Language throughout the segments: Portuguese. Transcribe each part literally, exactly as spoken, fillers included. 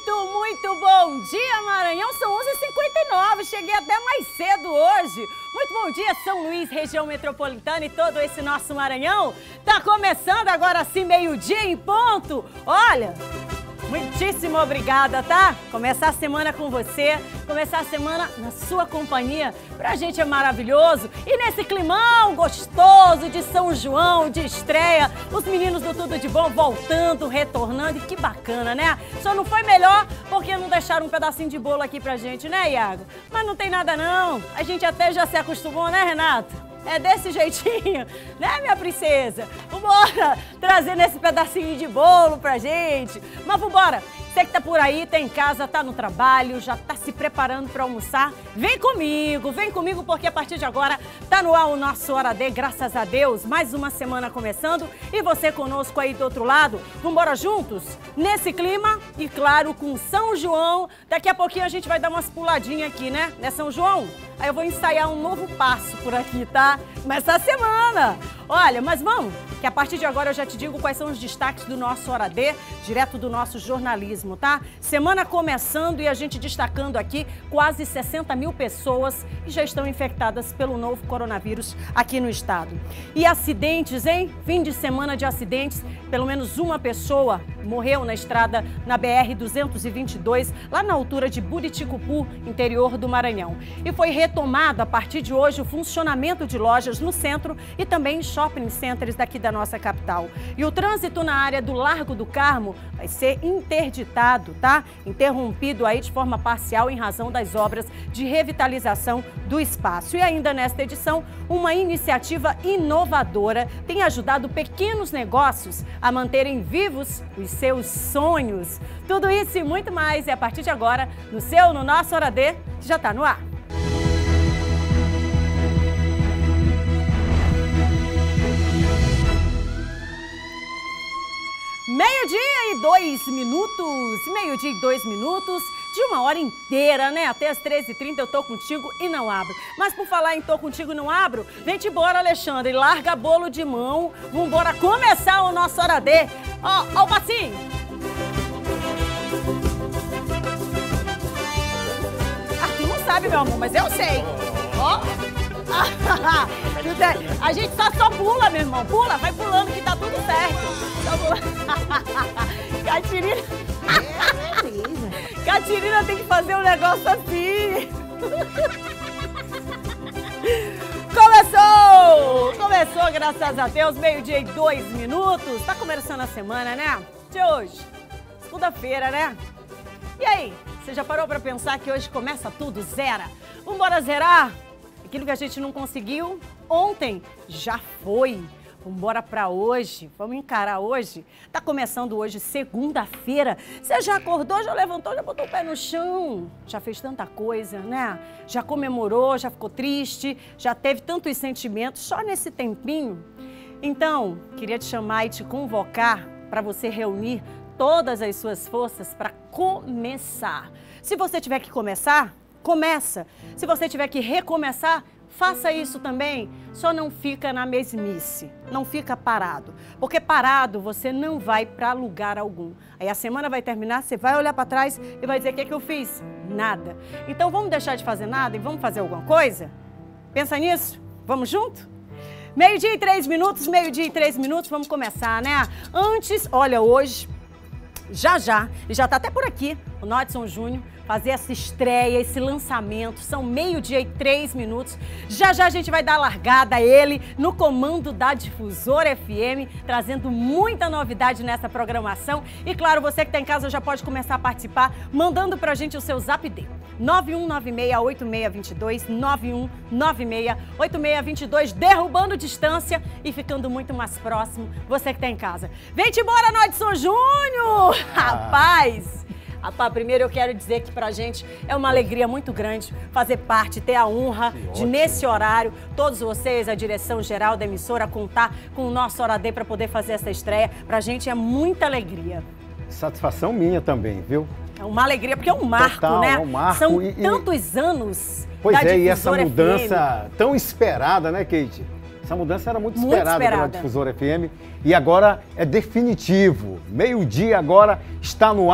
Muito, muito bom dia, Maranhão. São onze e cinquenta e nove, cheguei até mais cedo hoje. Muito bom dia, São Luís, região metropolitana e todo esse nosso Maranhão. Tá começando agora assim, meio-dia em ponto. Olha, muitíssimo obrigada, tá? Começar a semana com você, começar a semana na sua companhia, pra gente é maravilhoso. E nesse climão gostoso de São João, de estreia, os meninos do Tudo de Bom voltando, retornando, e que bacana, né? Só não foi melhor porque não deixaram um pedacinho de bolo aqui pra gente, né, Iago? Mas não tem nada não, a gente até já se acostumou, né, Renato? É desse jeitinho, né, minha princesa? Vambora trazendo esse pedacinho de bolo pra gente. Mas vambora, você que tá por aí, tá em casa, tá no trabalho, já tá se preparando pra almoçar, vem comigo, vem comigo, porque a partir de agora tá no ar o nosso Hora D, graças a Deus, mais uma semana começando e você conosco aí do outro lado. Vambora juntos nesse clima e claro, com São João. Daqui a pouquinho a gente vai dar umas puladinhas aqui, né, né, São João? Aí eu vou ensaiar um novo passo por aqui, tá? Nessa semana. Olha, mas vamos, que a partir de agora eu já te digo quais são os destaques do nosso Hora D, direto do nosso jornalismo, tá? Semana começando e a gente destacando aqui quase sessenta mil pessoas que já estão infectadas pelo novo coronavírus aqui no estado. E acidentes, hein? Fim de semana de acidentes, pelo menos uma pessoa morreu na estrada na B R duzentos e vinte e dois, lá na altura de Buriticupu, interior do Maranhão. E foi retomado a partir de hoje o funcionamento de lojas no centro e também shopping centers daqui da nossa capital. E o trânsito na área do Largo do Carmo vai ser interditado, tá? Interrompido aí de forma parcial em razão das obras de revitalização do espaço. E ainda nesta edição, uma iniciativa inovadora tem ajudado pequenos negócios a manterem vivos os seus sonhos. Tudo isso e muito mais é a partir de agora no seu, no nosso Hora D, que já está no ar. Meio-dia e dois minutos, meio-dia e dois minutos, de uma hora inteira, né? Até as treze e trinta eu tô contigo e não abro. Mas por falar em tô contigo e não abro, vem-te embora, Alexandre, larga bolo de mão, vambora começar o nosso Hora D. Ó, ó o passinho. Ah, tu não sabe, meu amor, mas eu sei. Ó. A gente só, só pula, meu irmão, pula, vai pulando que tá tudo certo. Catirina. Catirina tem que fazer um negócio assim. Começou! Começou, graças a Deus, meio-dia e dois minutos. Tá começando a semana, né? De hoje, segunda-feira, né? E aí, você já parou pra pensar que hoje começa tudo, zera? Vambora zerar? Aquilo que a gente não conseguiu ontem já foi. Vambora pra hoje, vamos encarar hoje. Tá começando hoje, segunda-feira. Você já acordou, já levantou, já botou o pé no chão. Já fez tanta coisa, né? Já comemorou, já ficou triste, já teve tantos sentimentos só nesse tempinho. Então, queria te chamar e te convocar para você reunir todas as suas forças para começar. Se você tiver que começar, começa. Se você tiver que recomeçar, faça isso também, só não fica na mesmice, não fica parado. Porque parado você não vai para lugar algum. Aí a semana vai terminar, você vai olhar para trás e vai dizer, o que é que eu fiz? Nada. Então vamos deixar de fazer nada e vamos fazer alguma coisa? Pensa nisso? Vamos junto? Meio-dia e três minutos, meio-dia e três minutos, vamos começar, né? Antes, olha, hoje, já já, e já tá até por aqui, o Nodson Júnior, fazer essa estreia, esse lançamento, são meio-dia e três minutos. Já já a gente vai dar largada a ele no comando da Difusora F M, trazendo muita novidade nessa programação. E claro, você que está em casa já pode começar a participar, mandando pra gente o seu Zap D. nove um nove seis oito seis dois dois, nove um nove seis oito seis dois dois, derrubando distância e ficando muito mais próximo, você que está em casa. Vem-te embora, Nodson Júnior! Ah. Rapaz! Rapaz, primeiro eu quero dizer que pra gente é uma alegria muito grande fazer parte, ter a honra de, nesse horário, todos vocês, a direção geral da emissora, contar com o nosso Hora D para poder fazer essa estreia. Pra gente é muita alegria. Satisfação minha também, viu? É uma alegria, porque é um marco, Total, né? É um marco. São e, tantos anos Pois da é, e essa Difusora mudança F M. tão esperada, né, Kate? Essa mudança era muito, Muito esperada, esperada pela Difusora F M e agora é definitivo. Meio-dia agora está no ar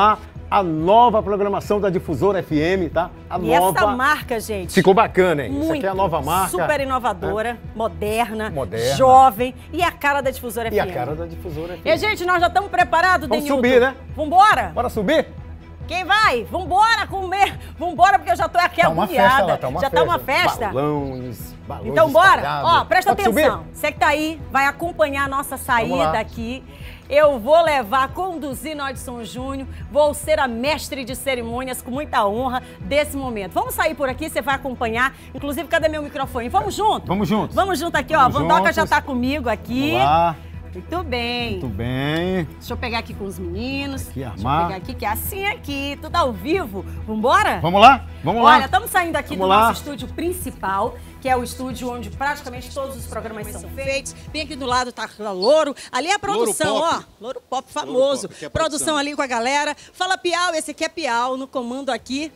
a nova programação da Difusora F M, tá? A e nova... essa marca, gente... Ficou bacana, hein? Muito, Isso aqui é a nova marca. Super inovadora, né? moderna, moderna, jovem e a cara da Difusora F M. E a cara da Difusora F M. E, gente, nós já estamos preparados, Vamos Denilton? subir, né? Vambora? Bora subir? Quem vai? Vambora comer. Vambora, porque eu já tô aqui tá uma agoniada. festa lá, tá uma já festa. tá uma festa? Balões, balões Então bora. espalhados. Ó, presta Pode atenção. subir? Você que tá aí, vai acompanhar a nossa saída aqui. Eu vou levar, conduzir Nodson Júnior, vou ser a mestre de cerimônias com muita honra desse momento. Vamos sair por aqui, você vai acompanhar. Inclusive, cadê meu microfone? Vamos junto? Vamos juntos. Vamos junto aqui, ó. Vamos Vandoca juntos. já tá comigo aqui. Olá. Muito bem. Muito bem. Deixa eu pegar aqui com os meninos. Aqui, Deixa armar. eu pegar aqui, que é assim aqui, tudo ao vivo. Vambora? Vamos lá? Vamos lá. Olha, estamos saindo aqui Vamos do lá. nosso estúdio principal, que é o estúdio onde praticamente todos os programas são feitos. Bem aqui do lado tá o Louro. Ali é a produção, Louro ó. Pop. Louro Pop famoso. Pop, que é a produção. produção ali com a galera. Fala Piau, esse aqui é Piau, no comando aqui.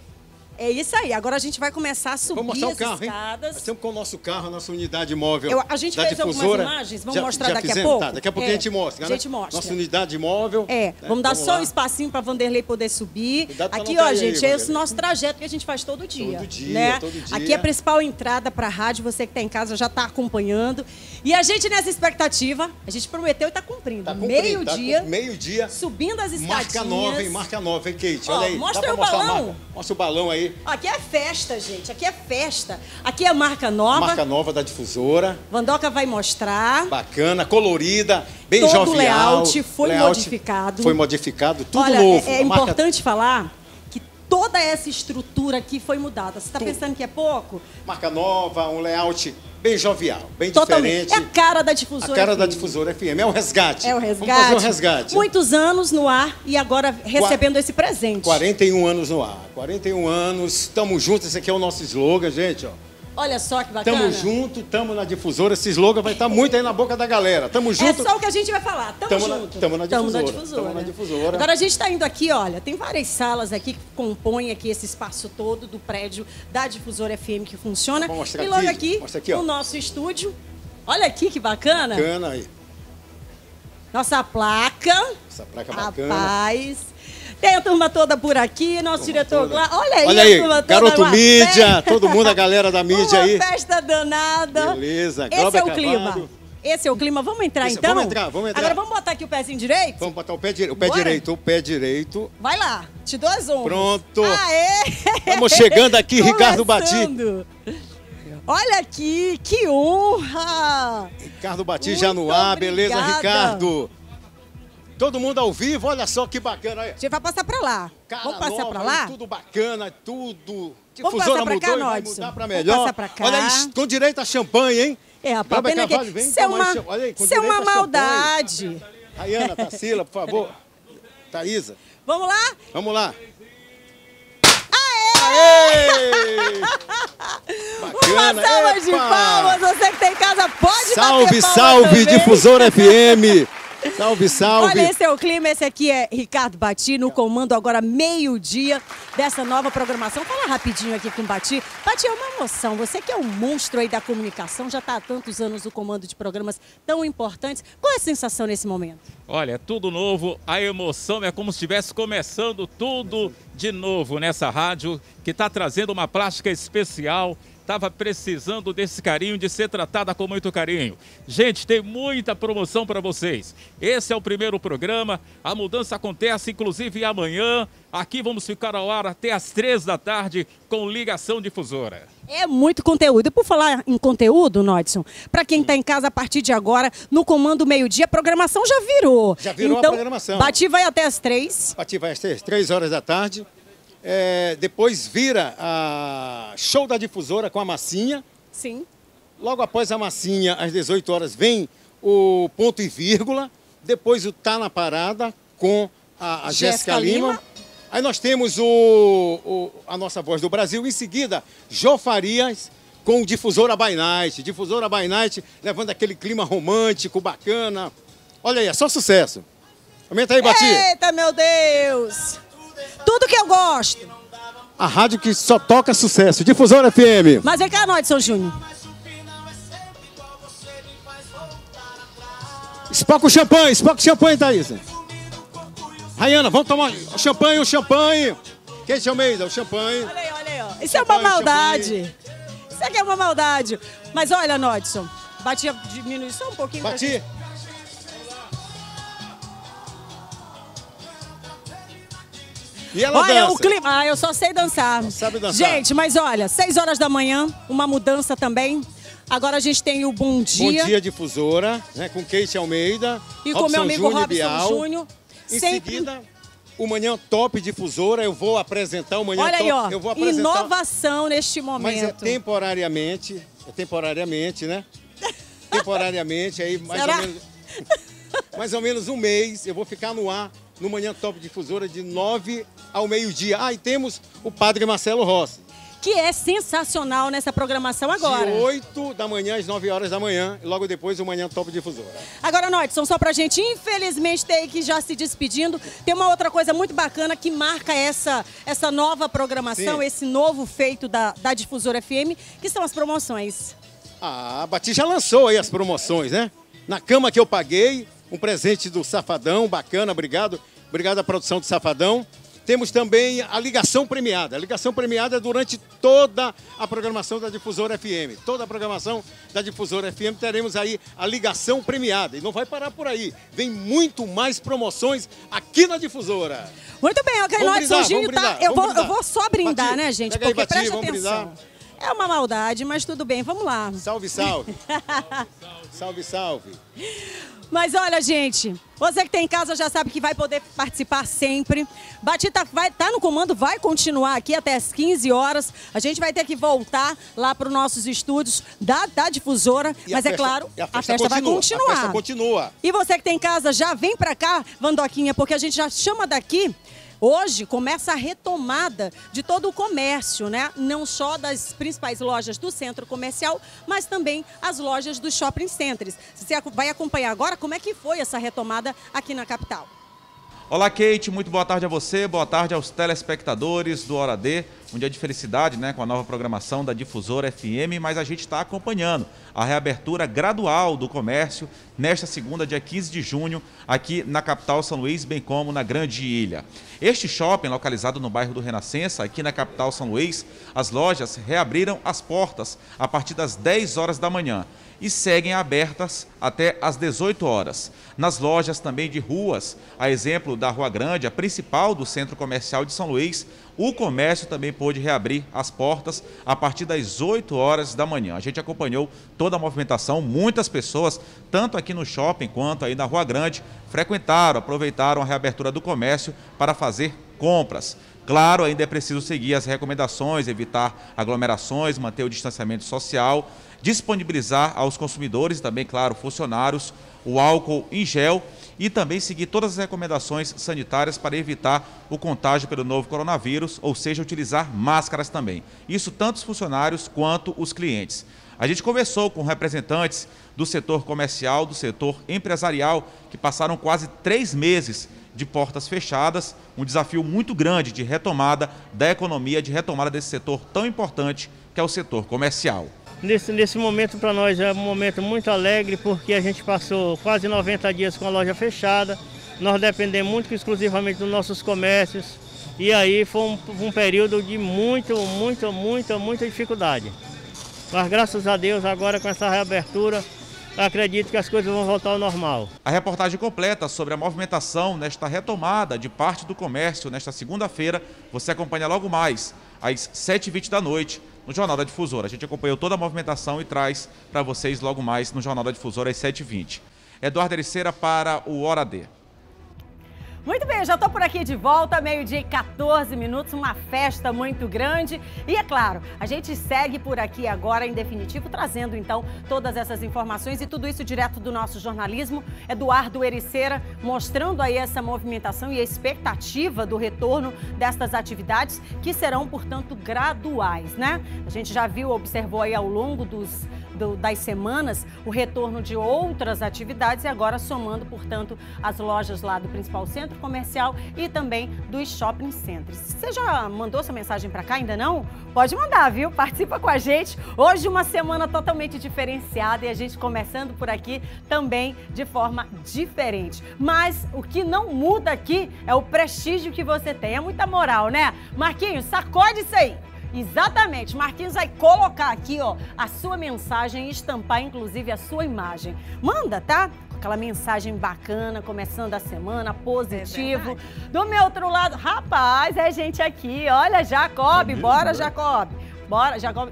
É isso aí. Agora a gente vai começar a subir Vamos mostrar o as carro, hein? escadas. Nós estamos com o nosso carro, a nossa unidade móvel. Eu- a gente da fez algumas Difusora. imagens, vamos Já- mostrar já daqui a fizemos? pouco? Tá, daqui a pouco É, a gente mostra. a né? gente mostra. Nossa unidade móvel. É, né? vamos dar só lá. um espacinho para Vanderlei poder subir. Cuidado pra Aqui, não ó, cair aí, gente, é esse Vanderlei. nosso trajeto que a gente faz todo dia. Todo dia, né? todo dia. Aqui é a principal entrada para a rádio, você que está em casa já está acompanhando. E a gente nessa expectativa, a gente prometeu e está cumprindo. Tá cumprido, Meio-dia, tá com- meio-dia. subindo as escadinhas. Marca nova, hein? Marca nova, hein, Kate? Ó, Olha aí. mostra Dá pra o mostrar a balão. marca? Mostra o balão aí. Aqui é festa, gente. Aqui é festa. Aqui é marca nova. Marca nova da Difusora. Vandoca vai mostrar. Bacana, colorida, bem Todo jovial. o layout foi Layout modificado. Foi modificado, tudo Olha, novo. é, é A marca- importante falar que toda essa estrutura aqui foi mudada. Você está pensando que é pouco? Marca nova, um layout bem jovial, bem Totalmente. diferente. É a cara da Difusora A cara F M. da Difusora F M. É o resgate. É o resgate. Vamos fazer um resgate. Muitos anos no ar e agora recebendo esse presente. quarenta e um anos no ar. quarenta e um anos, estamos juntos. Esse aqui é o nosso slogan, gente. Ó. Olha só que bacana. Tamo junto, tamo na Difusora. Esse slogan vai estar muito aí na boca da galera. Tamo junto. É só o que a gente vai falar. Tamo, Tamo na- junto. tamo na Tamo Difusora. Difusora. Tamo na Difusora. Agora a gente está indo aqui, olha, tem várias salas aqui que compõem aqui esse espaço todo do prédio da Difusora F M que funciona. Vou mostrar E logo aqui, aqui, mostra aqui, ó. o nosso estúdio. Olha aqui que bacana. Bacana aí. Nossa placa. Essa placa bacana. Rapaz. Tem a turma toda por aqui, nosso Turma diretor toda. Glá. Olha aí, Olha a aí, turma toda. garoto uma mídia, festa. todo mundo, a galera da mídia Uma aí. festa danada. Beleza, Esse Glauber é o clima. Carvalho. Esse é o clima. Vamos entrar Esse- então? vamos entrar, vamos entrar. Agora vamos botar aqui o pezinho direito? Vamos botar o pé, dire... o pé Bora. direito, o pé direito. Vai lá, te dou as honras. Pronto. Aê! Estamos chegando aqui, Ricardo Bati. Começando. Olha aqui, que honra! Ricardo Bati Muito já no ar, beleza, obrigada. Ricardo? Todo mundo ao vivo, olha só que bacana aí. A gente vai passar pra lá. Cara Vamos passar nova pra aí, lá? Tudo bacana, tudo. Vamos Difusora passar pra cá, mudou e vai Nodson? mudar pra Vamos melhor. passar pra cá. Olha aí, com direito a champanhe, hein? É, a Glauber pena Carvalho, que vem isso é tomar uma, esse- olha aí, com isso é direito uma a champanhe. maldade. Rayana, Tarsila, por favor. Thaísa, Vamos lá? vamos lá. Aê! Aê! Uma Bacana, salva de epa! palmas. Você que tem em casa pode Salve, bater palma salve, também. Difusora F M. Salve, salve. Olha, esse é o clima, esse aqui é Ricardo Bati, no comando agora meio-dia dessa nova programação. Fala rapidinho aqui com o Bati. Bati, é uma emoção, você que é um monstro aí da comunicação, já está há tantos anos no comando de programas tão importantes. Qual é a sensação nesse momento? Olha, é tudo novo, a emoção é como se estivesse começando tudo de novo nessa rádio que está trazendo uma plástica especial. Estava precisando desse carinho, de ser tratada com muito carinho. Gente, tem muita promoção para vocês. Esse é o primeiro programa, a mudança acontece inclusive amanhã. Aqui vamos ficar ao ar até às três da tarde com ligação difusora. É muito conteúdo. E por falar em conteúdo, Nodson, para quem está em casa a partir de agora, no comando meio-dia, a programação já virou. Já virou a então, programação. Bati vai até às três. Bati vai às três, três horas da tarde. É, depois vira a show da Difusora com a Massinha. Sim. Logo após a Massinha, às dezoito horas, vem o ponto e vírgula. Depois o Tá na Parada com a, a Jéssica Jéssica Lima. Lima. Aí nós temos o, o- a nossa Voz do Brasil. Em seguida, Jô Farias com o Difusora by Night. Difusora by Night levando aquele clima romântico, bacana. Olha aí, é só sucesso. Aumenta aí, Bati. Eita, meu Deus! Tudo que eu gosto. A rádio que só toca sucesso. Difusora F M. Mas vem cá, Nodson Júnior. Espoca o champanhe, espoca o champanhe, Thaís. Rayana, vamos tomar o champanhe, o champanhe. Kate Almeida, o champanhe. Olha aí, olha aí, ó. Isso é uma maldade. Isso aqui é uma maldade. Mas olha, Nodson, bati a diminuição um pouquinho. Bati. E ela olha dança. o clima. Ah, eu só sei dançar. Não sabe dançar. Gente, mas olha, seis horas da manhã, uma mudança também. Agora a gente tem o Bom Dia. Bom Dia Difusora, né, com Kate Almeida. E com meu amigo Júnior Robson Bial. Júnior. Em Sempre... seguida, o Manhã Top Difusora. Eu vou apresentar o Manhã olha Top. aí, ó. Eu vou apresentar... Inovação neste momento. Mas é temporariamente. É temporariamente, né? Temporariamente, aí mais Será? ou menos... mais ou menos um mês, eu vou ficar no ar no Manhã Top Difusora de nove ao meio-dia. Ah, e temos o Padre Marcelo Rossi. Que é sensacional nessa programação agora. De oito da manhã às nove horas da manhã, e logo depois o Manhã Top Difusora. Agora, Nodson, só pra gente, infelizmente, ter que já se despedindo, tem uma outra coisa muito bacana que marca essa, essa nova programação, Sim. esse novo feito da, da Difusora F M, que são as promoções. Ah, a Bati já lançou aí as promoções, né? Na cama que eu paguei, um presente do Safadão, bacana, obrigado. Obrigado à produção do Safadão. Temos também a ligação premiada. A ligação premiada é durante toda a programação da Difusora F M. Toda a programação da Difusora F M teremos aí a ligação premiada. E não vai parar por aí. Vem muito mais promoções aqui na Difusora. Muito bem, ok, Nodson Júnior, tá? Eu vou, eu vou só brindar, Bati, né, gente? pega aí, Porque Bati, presta vamos atenção. brindar. É uma maldade, mas tudo bem, vamos lá. Salve, salve. Salve, salve. Mas olha, gente, você que tem em casa já sabe que vai poder participar sempre. Batita vai tá no comando, vai continuar aqui até as quinze horas. A gente vai ter que voltar lá para os nossos estúdios da, da Difusora. E mas a é festa, claro, a festa, a festa vai continua, continuar. A festa continua. E você que tem em casa, já vem para cá, Vandoquinha, porque a gente já chama daqui. Hoje começa a retomada de todo o comércio, né? Não só das principais lojas do centro comercial, mas também as lojas dos shopping centers. Você vai acompanhar agora como é que foi essa retomada aqui na capital. Olá, Kate, muito boa tarde a você, boa tarde aos telespectadores do Hora D. Um dia de felicidade, né, com a nova programação da Difusora F M, mas a gente está acompanhando a reabertura gradual do comércio nesta segunda, dia quinze de junho, aqui na capital São Luís, bem como na Grande Ilha. Este shopping, localizado no bairro do Renascença, aqui na capital São Luís, as lojas reabriram as portas a partir das dez horas da manhã e seguem abertas até às dezoito horas. Nas lojas também de ruas, a exemplo da Rua Grande, a principal do centro comercial de São Luís, o comércio também pôde reabrir as portas a partir das oito horas da manhã. A gente acompanhou toda a movimentação, muitas pessoas, tanto aqui no shopping quanto aí na Rua Grande, frequentaram, aproveitaram a reabertura do comércio para fazer compras. Claro, ainda é preciso seguir as recomendações, evitar aglomerações, manter o distanciamento social, disponibilizar aos consumidores e também, claro, funcionários, o álcool em gel e também seguir todas as recomendações sanitárias para evitar o contágio pelo novo coronavírus, ou seja, utilizar máscaras também. Isso tanto os funcionários quanto os clientes. A gente conversou com representantes do setor comercial, do setor empresarial, que passaram quase três meses de portas fechadas, um desafio muito grande de retomada da economia, de retomada desse setor tão importante que é o setor comercial. Nesse, nesse momento para nós é um momento muito alegre, porque a gente passou quase noventa dias com a loja fechada, nós dependemos muito exclusivamente dos nossos comércios e aí foi um, um período de muito, muito, muita, muita dificuldade. Mas graças a Deus agora com essa reabertura, acredito que as coisas vão voltar ao normal. A reportagem completa sobre a movimentação nesta retomada de parte do comércio nesta segunda-feira, você acompanha logo mais, às sete e vinte da noite, no Jornal da Difusora. A gente acompanhou toda a movimentação e traz para vocês logo mais no Jornal da Difusora às sete e vinte. Eduardo Ericeira para o Hora D. Muito bem, já estou por aqui de volta, meio-dia e quatorze minutos, uma festa muito grande. E é claro, a gente segue por aqui agora, em definitivo, trazendo então todas essas informações e tudo isso direto do nosso jornalismo. Eduardo Ericeira mostrando aí essa movimentação e a expectativa do retorno destas atividades, que serão, portanto, graduais, né? A gente já viu, observou aí ao longo dos do, das semanas, o retorno de outras atividades e agora somando, portanto, as lojas lá do principal centro comercial e também dos shopping centers. Você já mandou sua mensagem para cá? Ainda não? Pode mandar, viu? Participa com a gente. Hoje uma semana totalmente diferenciada e a gente começando por aqui também de forma diferente. Mas o que não muda aqui é o prestígio que você tem. É muita moral, né? Marquinhos, sacode isso aí. Exatamente, Marquinhos vai colocar aqui, ó, a sua mensagem e estampar, inclusive, a sua imagem. Manda, tá? Com aquela mensagem bacana, começando a semana, positivo. É Do meu outro lado, rapaz, é gente aqui, olha, Jacob, é bora, mesmo, Jacob. Bora, Jacob.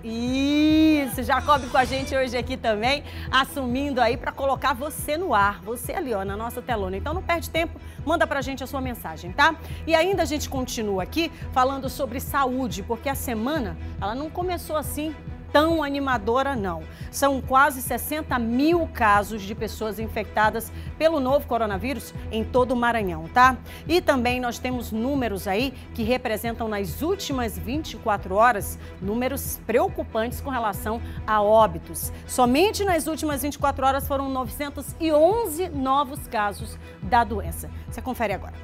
Isso, Jacob com a gente hoje aqui também, assumindo aí para colocar você no ar. Você ali, ó, na nossa telona. Então não perde tempo, manda pra gente a sua mensagem, tá? E ainda a gente continua aqui falando sobre saúde, porque a semana, ela não começou assim tão animadora, não. São quase sessenta mil casos de pessoas infectadas pelo novo coronavírus em todo o Maranhão, tá? E também nós temos números aí que representam nas últimas vinte e quatro horas números preocupantes com relação a óbitos. Somente nas últimas vinte e quatro horas foram novecentos e onze novos casos da doença. Você confere agora.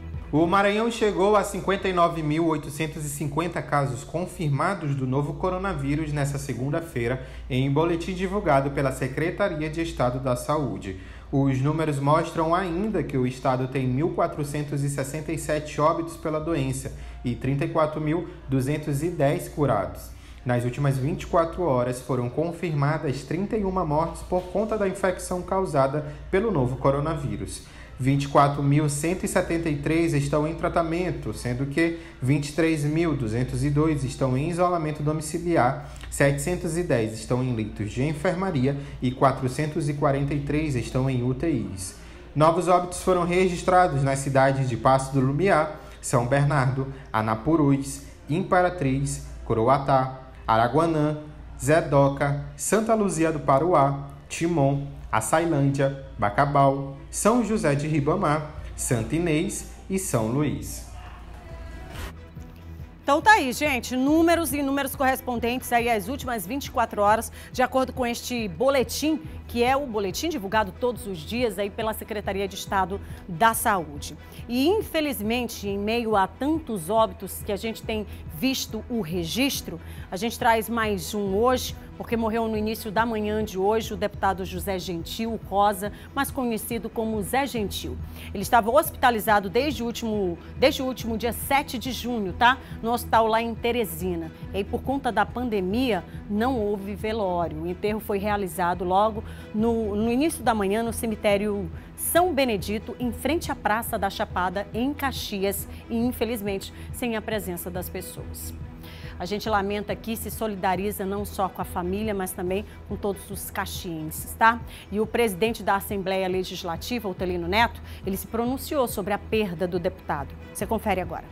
O Maranhão chegou a cinquenta e nove mil oitocentos e cinquenta casos confirmados do novo coronavírus nesta segunda-feira, em boletim divulgado pela Secretaria de Estado da Saúde. Os números mostram ainda que o estado tem mil quatrocentos e sessenta e sete óbitos pela doença e trinta e quatro mil duzentos e dez curados. Nas últimas vinte e quatro horas foram confirmadas trinta e uma mortes por conta da infecção causada pelo novo coronavírus. vinte e quatro mil cento e setenta e três estão em tratamento, sendo que vinte e três mil duzentos e dois estão em isolamento domiciliar, setecentos e dez estão em leitos de enfermaria e quatrocentos e quarenta e três estão em U T Is. Novos óbitos foram registrados nas cidades de Passo do Lumiar, São Bernardo, Anapurus, Imperatriz, Coroatá, Araguanã, Zé Doca, Santa Luzia do Paruá, Timon, Açailândia, Bacabal, São José de Ribamar, Santa Inês e São Luís. Então tá aí, gente, números e números correspondentes aí às últimas vinte e quatro horas, de acordo com este boletim, que é o boletim divulgado todos os dias aí pela Secretaria de Estado da Saúde. E infelizmente, em meio a tantos óbitos que a gente tem visto o registro, a gente traz mais um hoje, porque morreu no início da manhã de hoje o deputado José Gentil Rosa, mais conhecido como Zé Gentil. Ele estava hospitalizado desde o último, desde o último dia sete de junho, tá? No hospital lá em Teresina. E aí, por conta da pandemia, não houve velório. O enterro foi realizado logo no, no início da manhã no cemitério São Benedito, em frente à Praça da Chapada, em Caxias, e infelizmente sem a presença das pessoas. A gente lamenta aqui, se solidariza não só com a família, mas também com todos os caxienses, tá? E o presidente da Assembleia Legislativa, Otelino Neto, ele se pronunciou sobre a perda do deputado. Você confere agora.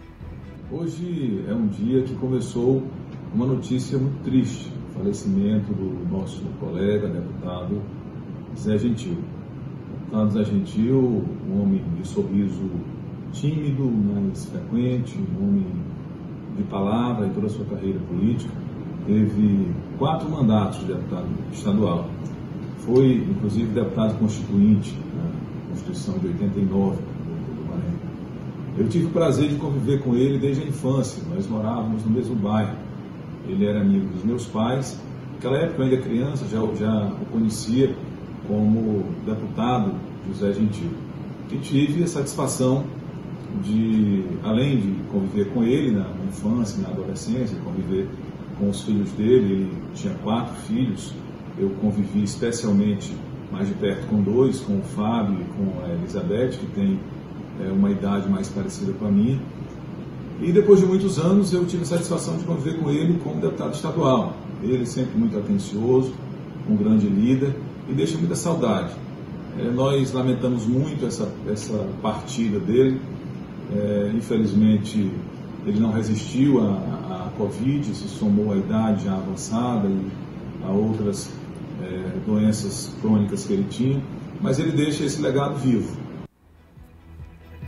Hoje é um dia que começou uma notícia muito triste, o falecimento do nosso colega, deputado Zé Gentil. O deputado Zé Gentil, um homem de sorriso tímido, mais frequente, um homem de palavra em toda a sua carreira política, teve quatro mandatos de deputado estadual. Foi, inclusive, deputado constituinte na Constituição de oitenta e nove do Maranhão. Eu tive o prazer de conviver com ele desde a infância. Nós morávamos no mesmo bairro. Ele era amigo dos meus pais. Naquela época, eu ainda criança, já, já o conhecia como deputado José Gentil. E tive a satisfação de, além de conviver com ele na infância e na adolescência, conviver com os filhos dele. Ele tinha quatro filhos. Eu convivi especialmente mais de perto com dois, com o Fábio e com a Elizabeth, que tem é, uma idade mais parecida com a minha. E depois de muitos anos eu tive a satisfação de conviver com ele como deputado estadual. Ele sempre muito atencioso, um grande líder, e deixa muita saudade. É, nós lamentamos muito essa, essa partida dele. É, infelizmente ele não resistiu à, à Covid, se somou à idade já avançada e a outras é, doenças crônicas que ele tinha, mas ele deixa esse legado vivo. Então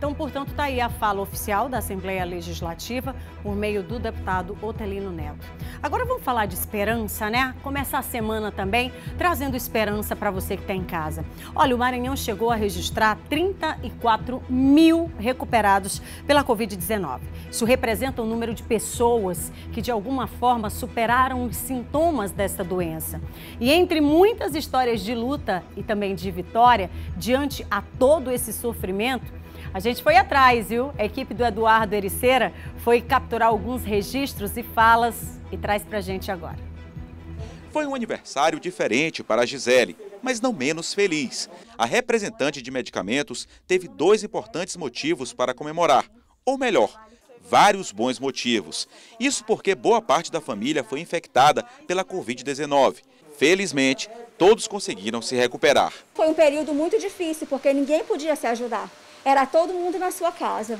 Então, portanto, está aí a fala oficial da Assembleia Legislativa por meio do deputado Otelino Neto. Agora vamos falar de esperança, né? Começar a semana também trazendo esperança para você que está em casa. Olha, o Maranhão chegou a registrar trinta e quatro mil recuperados pela covid dezenove. Isso representa o número de pessoas que, de alguma forma, superaram os sintomas dessa doença. E entre muitas histórias de luta e também de vitória, diante a todo esse sofrimento, a gente foi atrás, viu? A equipe do Eduardo Ericeira foi capturar alguns registros e falas e traz pra gente agora. Foi um aniversário diferente para a Gisele, mas não menos feliz. A representante de medicamentos teve dois importantes motivos para comemorar, ou melhor, vários bons motivos. Isso porque boa parte da família foi infectada pela covid dezenove. Felizmente, todos conseguiram se recuperar. Foi um período muito difícil, porque ninguém podia se ajudar. Era todo mundo na sua casa.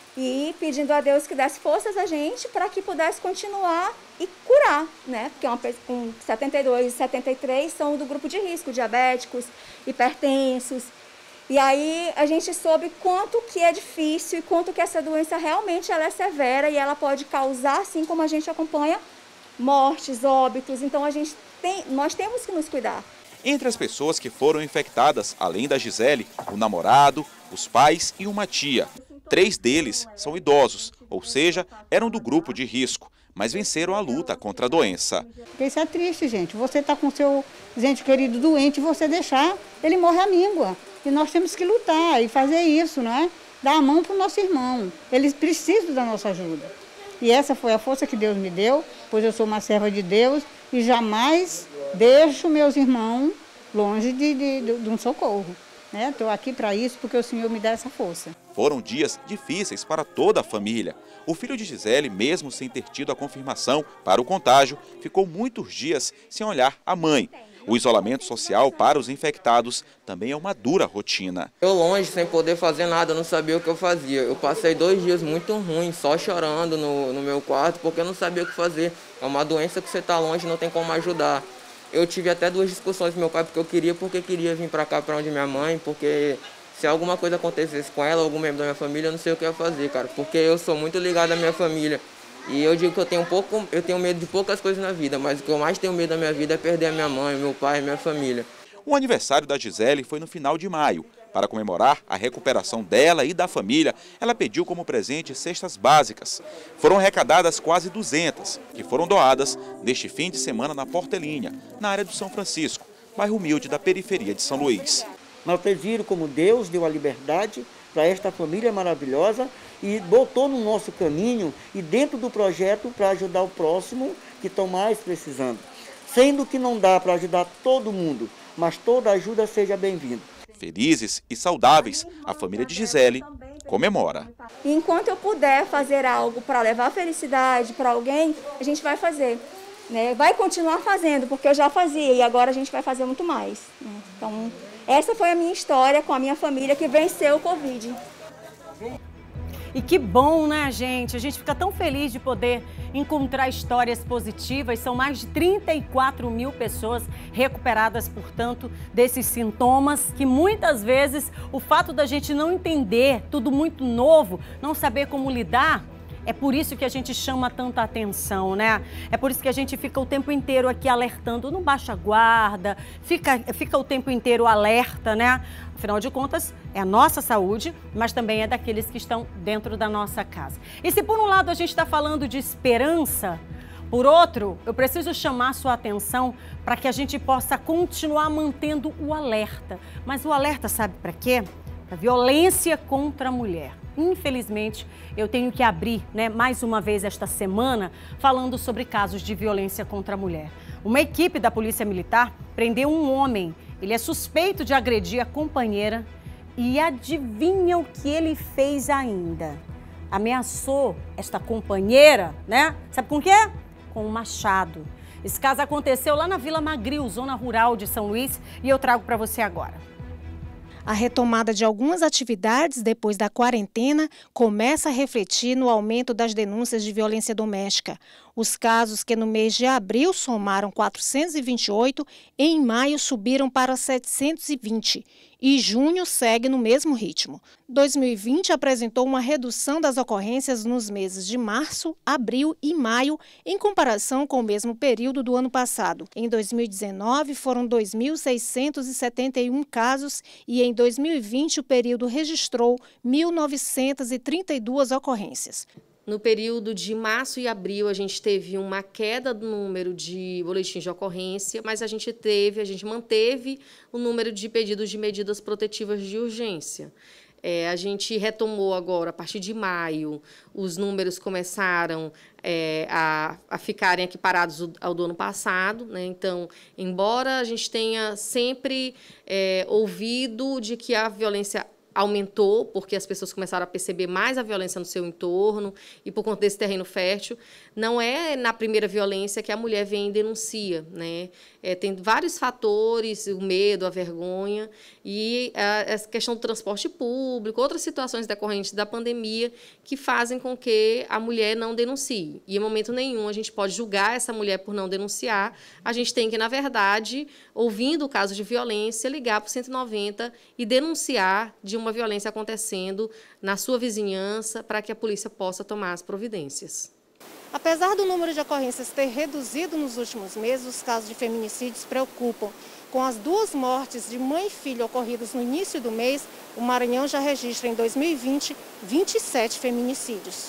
E pedindo a Deus que desse forças a gente para que pudesse continuar e curar, né? Porque uma, com setenta e dois e setenta e três são do grupo de risco, diabéticos, hipertensos. E aí a gente soube quanto que é difícil e quanto que essa doença realmente ela é severa e ela pode causar, assim como a gente acompanha, mortes, óbitos. Então a gente tem, nós temos que nos cuidar. Entre as pessoas que foram infectadas, além da Gisele, o namorado, os pais e uma tia. Três deles são idosos, ou seja, eram do grupo de risco, mas venceram a luta contra a doença. Isso é triste, gente. Você está com seu ente querido doente e você deixar, ele morre à míngua. E nós temos que lutar e fazer isso, não é? Dar a mão para o nosso irmão. Eles precisam da nossa ajuda. E essa foi a força que Deus me deu, pois eu sou uma serva de Deus e jamais deixo meus irmãos longe de, de, de, de um socorro. Estou aqui para isso porque o Senhor me dá essa força. Foram dias difíceis para toda a família. O filho de Gisele, mesmo sem ter tido a confirmação para o contágio, ficou muitos dias sem olhar a mãe. O isolamento social para os infectados também é uma dura rotina. Eu longe, sem poder fazer nada, eu não sabia o que eu fazia. Eu passei dois dias muito ruins, só chorando no, no meu quarto, porque eu não sabia o que fazer. É uma doença que você está longe, não tem como ajudar. Eu tive até duas discussões com meu pai, porque eu queria, porque queria vir para cá, para onde minha mãe, porque se alguma coisa acontecesse com ela, algum membro da minha família, eu não sei o que eu ia fazer, cara. Porque eu sou muito ligado à minha família. E eu digo que eu tenho, um pouco, eu tenho medo de poucas coisas na vida, mas o que eu mais tenho medo da minha vida é perder a minha mãe, meu pai, minha família. O aniversário da Gisele foi no final de maio. Para comemorar a recuperação dela e da família, ela pediu como presente cestas básicas. Foram arrecadadas quase duzentas, que foram doadas neste fim de semana na Portelinha, na área do São Francisco, bairro humilde da periferia de São Luís. Mas vocês viram como Deus deu a liberdade para esta família maravilhosa e botou no nosso caminho e dentro do projeto para ajudar o próximo que estão mais precisando. Sendo que não dá para ajudar todo mundo, mas toda ajuda seja bem-vinda. Felizes e saudáveis, a família de Gisele comemora. Enquanto eu puder fazer algo para levar felicidade para alguém, a gente vai fazer. Né? Vai continuar fazendo, porque eu já fazia e agora a gente vai fazer muito mais. Né? Então, essa foi a minha história com a minha família que venceu o Covid. E que bom, né, gente? A gente fica tão feliz de poder encontrar histórias positivas. São mais de trinta e quatro mil pessoas recuperadas, portanto, desses sintomas que muitas vezes o fato da gente não entender, tudo muito novo, não saber como lidar, é por isso que a gente chama tanta atenção, né? É por isso que a gente fica o tempo inteiro aqui alertando, não baixa a guarda, fica, fica o tempo inteiro alerta, né? Afinal de contas, é a nossa saúde, mas também é daqueles que estão dentro da nossa casa. E se por um lado a gente está falando de esperança, por outro, eu preciso chamar a sua atenção para que a gente possa continuar mantendo o alerta. Mas o alerta sabe para quê? Para violência contra a mulher. Infelizmente, eu tenho que abrir, né, mais uma vez esta semana falando sobre casos de violência contra a mulher. Uma equipe da Polícia Militar prendeu um homem. Ele é suspeito de agredir a companheira e adivinha o que ele fez ainda? Ameaçou esta companheira, né? Sabe com o quê? Com um machado. Esse caso aconteceu lá na Vila Magril, zona rural de São Luís, e eu trago para você agora. A retomada de algumas atividades depois da quarentena começa a refletir no aumento das denúncias de violência doméstica. Os casos que no mês de abril somaram quatrocentos e vinte e oito, em maio subiram para setecentos e vinte e junho segue no mesmo ritmo. dois mil e vinte apresentou uma redução das ocorrências nos meses de março, abril e maio em comparação com o mesmo período do ano passado. Em dois mil e dezenove foram dois mil seiscentos e setenta e um casos e em dois mil e vinte o período registrou mil novecentas e trinta e duas ocorrências. No período de março e abril, a gente teve uma queda do número de boletins de ocorrência, mas a gente teve, a gente manteve o número de pedidos de medidas protetivas de urgência. É, a gente retomou agora, a partir de maio, os números começaram é, a, a ficarem equiparados ao do ano passado, né? Então, embora a gente tenha sempre é, ouvido de que a violência aumentou, porque as pessoas começaram a perceber mais a violência no seu entorno e por conta desse terreno fértil, não é na primeira violência que a mulher vem e denuncia, né? É, tem vários fatores, o medo, a vergonha e a, a questão do transporte público, outras situações decorrentes da pandemia que fazem com que a mulher não denuncie. E em momento nenhum a gente pode julgar essa mulher por não denunciar, a gente tem que, na verdade, ouvindo o caso de violência, ligar para o cento e noventa e denunciar de uma uma violência acontecendo na sua vizinhança para que a polícia possa tomar as providências. Apesar do número de ocorrências ter reduzido nos últimos meses, os casos de feminicídios preocupam. Com as duas mortes de mãe e filho ocorridas no início do mês, o Maranhão já registra em dois mil e vinte, vinte e sete feminicídios.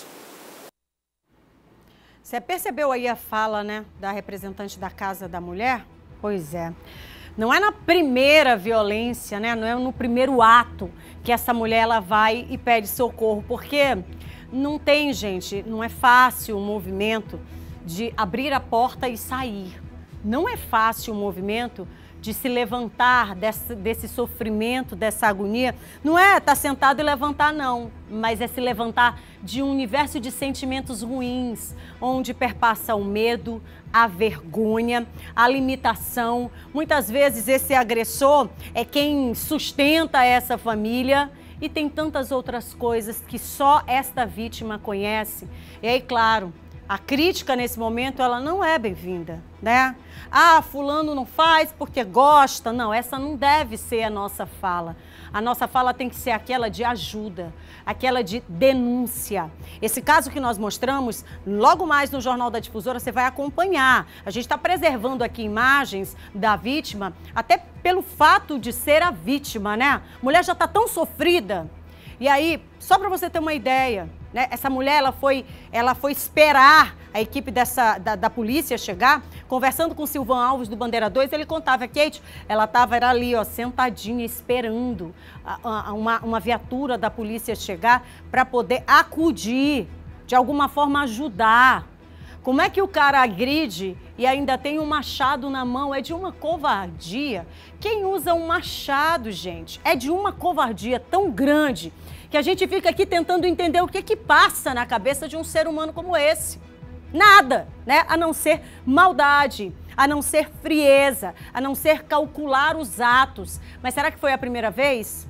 Você percebeu aí a fala, né, da representante da Casa da Mulher? Pois é. Não é na primeira violência, né? Não é no primeiro ato que essa mulher ela vai e pede socorro, porque não tem, gente, não é fácil o movimento de abrir a porta e sair. Não é fácil o movimento de se levantar desse, desse sofrimento, dessa agonia. Não é estar sentado e levantar, não, mas é se levantar de um universo de sentimentos ruins, onde perpassa o medo, a vergonha, a limitação. Muitas vezes esse agressor é quem sustenta essa família e tem tantas outras coisas que só esta vítima conhece. E aí, claro, a crítica nesse momento, ela não é bem-vinda, né? Ah, fulano não faz porque gosta. Não, essa não deve ser a nossa fala. A nossa fala tem que ser aquela de ajuda, aquela de denúncia. Esse caso que nós mostramos, logo mais no Jornal da Difusora, você vai acompanhar. A gente está preservando aqui imagens da vítima, até pelo fato de ser a vítima, né? A mulher já está tão sofrida. E aí, só para você ter uma ideia, né? Essa mulher ela foi, ela foi esperar a equipe dessa, da, da polícia chegar, conversando com o Silvan Alves do Bandeira dois, ele contava, Kate, ela estava ali, ó, sentadinha, esperando a, a, uma, uma viatura da polícia chegar para poder acudir, de alguma forma ajudar. Como é que o cara agride e ainda tem um machado na mão? É de uma covardia. Quem usa um machado, gente, é de uma covardia tão grande que a gente fica aqui tentando entender o que que passa na cabeça de um ser humano como esse. Nada, né? A não ser maldade, a não ser frieza, a não ser calcular os atos. Mas será que foi a primeira vez?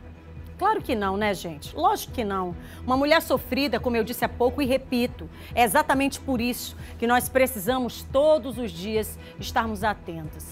Claro que não, né, gente? Lógico que não. Uma mulher sofrida, como eu disse há pouco e repito, é exatamente por isso que nós precisamos todos os dias estarmos atentos.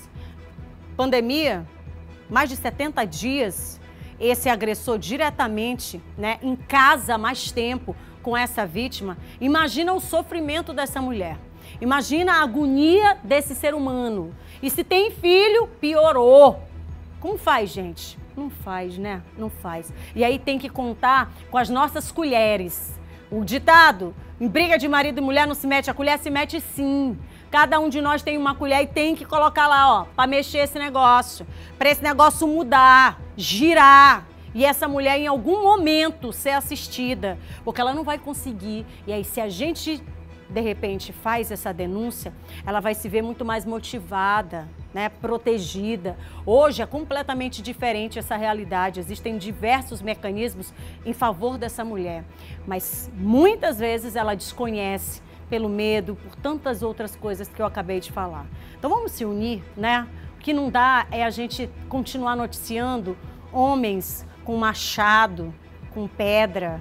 Pandemia, mais de setenta dias, esse agressor diretamente, né, em casa há mais tempo com essa vítima. Imagina o sofrimento dessa mulher. Imagina a agonia desse ser humano. E se tem filho, piorou. Como faz, gente? Não faz, né? Não faz. E aí tem que contar com as nossas colheres. O ditado, em briga de marido e mulher não se mete, a colher se mete sim. Cada um de nós tem uma colher e tem que colocar lá, ó, para mexer esse negócio. Para esse negócio mudar, girar. E essa mulher em algum momento ser assistida, porque ela não vai conseguir. E aí se a gente, de repente, faz essa denúncia, ela vai se ver muito mais motivada, né, protegida. Hoje é completamente diferente essa realidade. Existem diversos mecanismos em favor dessa mulher, mas muitas vezes ela desconhece pelo medo, por tantas outras coisas que eu acabei de falar. Então vamos se unir, né? O que não dá é a gente continuar noticiando homens com machado, com pedra,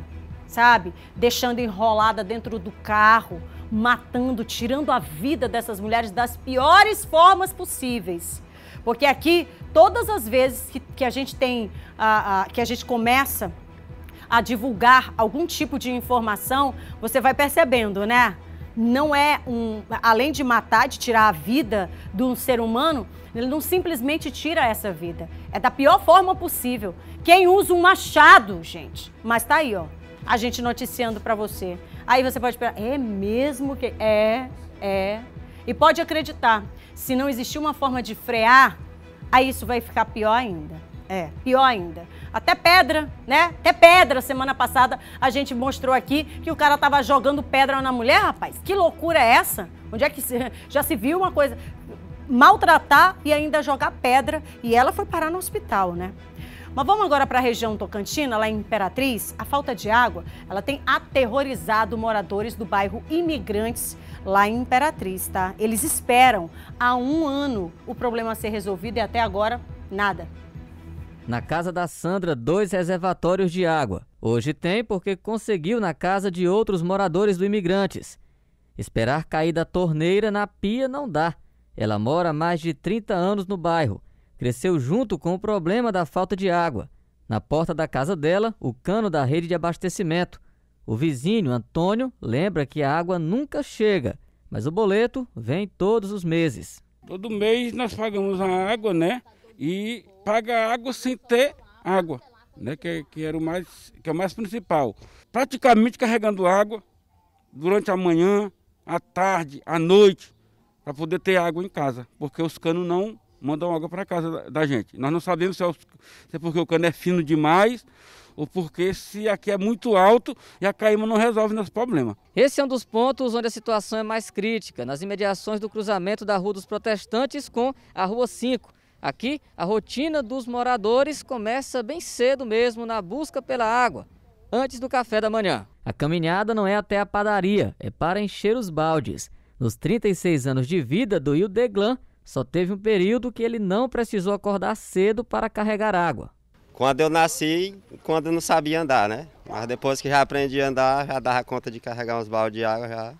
sabe? Deixando enrolada dentro do carro, matando, tirando a vida dessas mulheres das piores formas possíveis. Porque aqui, todas as vezes que, que a gente tem, a, a, que a gente começa a divulgar algum tipo de informação, você vai percebendo, né? Não é um, além de matar, de tirar a vida de um ser humano, ele não simplesmente tira essa vida. É da pior forma possível. Quem usa um machado, gente, mas tá aí, ó, a gente noticiando pra você. Aí você pode esperar, é mesmo que... É, é. E pode acreditar, se não existir uma forma de frear, aí isso vai ficar pior ainda. É, pior ainda. Até pedra, né? Até pedra. Semana passada a gente mostrou aqui que o cara tava jogando pedra na mulher, rapaz. Que loucura é essa? Onde é que se, já se viu uma coisa? Maltratar e ainda jogar pedra. E ela foi parar no hospital, né? Mas vamos agora para a região Tocantina, lá em Imperatriz. A falta de água, ela tem aterrorizado moradores do bairro Imigrantes, lá em Imperatriz, tá? Eles esperam há um ano o problema ser resolvido e até agora, nada. Na casa da Sandra, dois reservatórios de água. Hoje tem porque conseguiu na casa de outros moradores do Imigrantes. Esperar cair da torneira na pia não dá. Ela mora há mais de trinta anos no bairro. Cresceu junto com o problema da falta de água. Na porta da casa dela, o cano da rede de abastecimento. O vizinho, Antônio, lembra que a água nunca chega, mas o boleto vem todos os meses. Todo mês nós pagamos a água, né? E paga água sem ter água, né? Que, que era o mais, que é o mais principal. Praticamente carregando água durante a manhã, à tarde, à noite, para poder ter água em casa, porque os canos não mandam água para casa da, da gente. Nós não sabemos se é, se é porque o cano é fino demais ou porque se aqui é muito alto e a caíma não resolve nosso problema. Esse é um dos pontos onde a situação é mais crítica, nas imediações do cruzamento da Rua dos Protestantes com a Rua cinco. Aqui, a rotina dos moradores começa bem cedo mesmo na busca pela água, antes do café da manhã. A caminhada não é até a padaria, é para encher os baldes. Nos trinta e seis anos de vida do Ildeglan, só teve um período que ele não precisou acordar cedo para carregar água. Quando eu nasci, quando eu não sabia andar, né? Mas depois que já aprendi a andar, já dava conta de carregar uns baldes de água, já...